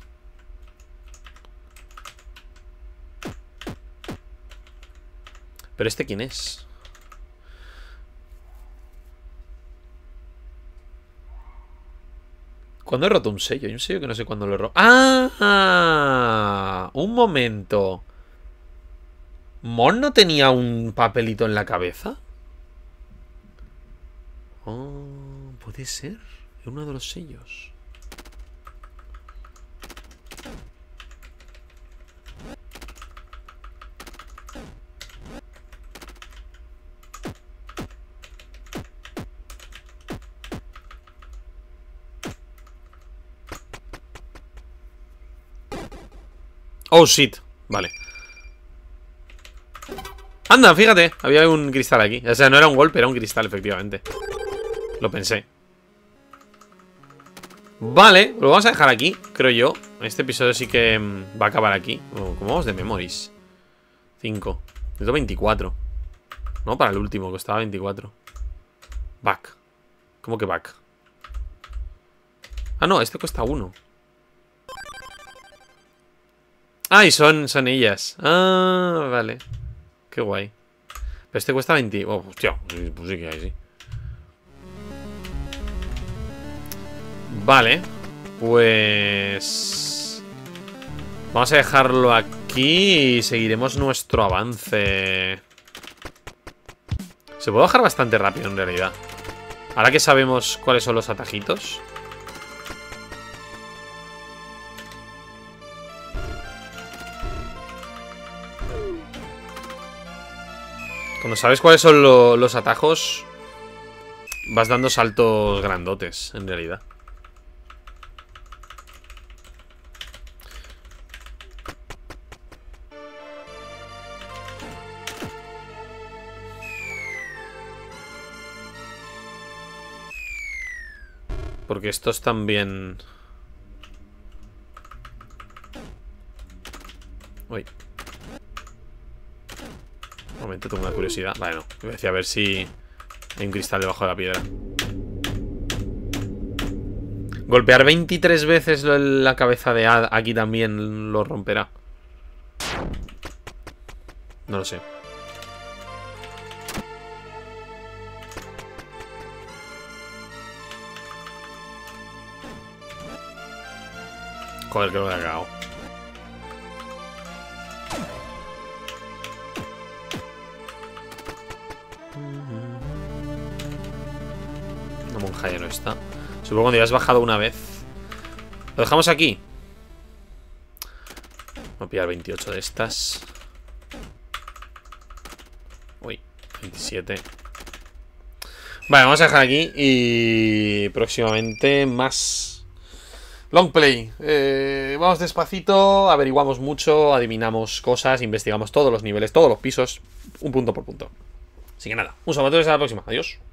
¿Pero este quién es? ¿Cuándo he roto un sello? Hay un sello que no sé cuándo lo he roto. ¡Ah! Un momento. ¿Mon no tenía un papelito en la cabeza? Oh, puede ser. Es uno de los sellos. Oh, shit. Vale. Anda, fíjate. Había un cristal aquí. O sea, no era un golpe, era un cristal, efectivamente. Lo pensé. Vale, lo vamos a dejar aquí, creo yo. Este episodio sí que va a acabar aquí. Oh, ¿cómo vamos de memories? cinco. Necesito veinticuatro. No, para el último, costaba veinticuatro. Back. ¿Cómo que back? Ah, no, este cuesta uno. Ah, y son, son ellas. Ah, vale. Qué guay. Pero este cuesta veinte. Oh, hostia, pues sí que hay, sí. Vale. Pues... vamos a dejarlo aquí y seguiremos nuestro avance. Se puede bajar bastante rápido, en realidad. Ahora que sabemos cuáles son los atajitos. Cuando sabes cuáles son lo, los atajos, vas dando saltos grandotes, en realidad. Porque estos también... Uy. Un momento, tengo una curiosidad. Vale, no. Voy a decir a ver si hay un cristal debajo de la piedra. Golpear veintitrés veces la cabeza de Ad aquí también lo romperá. No lo sé. Joder, que lo he cagado. La monja ya no está. Supongo que cuando ya has bajado una vez. Lo dejamos aquí. Voy a pillar veintiocho de estas. Uy, veintisiete. Vale, vamos a dejar aquí. Y próximamente más long play. eh, Vamos despacito. Averiguamos mucho, adivinamos cosas, investigamos todos los niveles, todos los pisos, un punto por punto. Así que nada, un saludo, hasta la próxima. Adiós.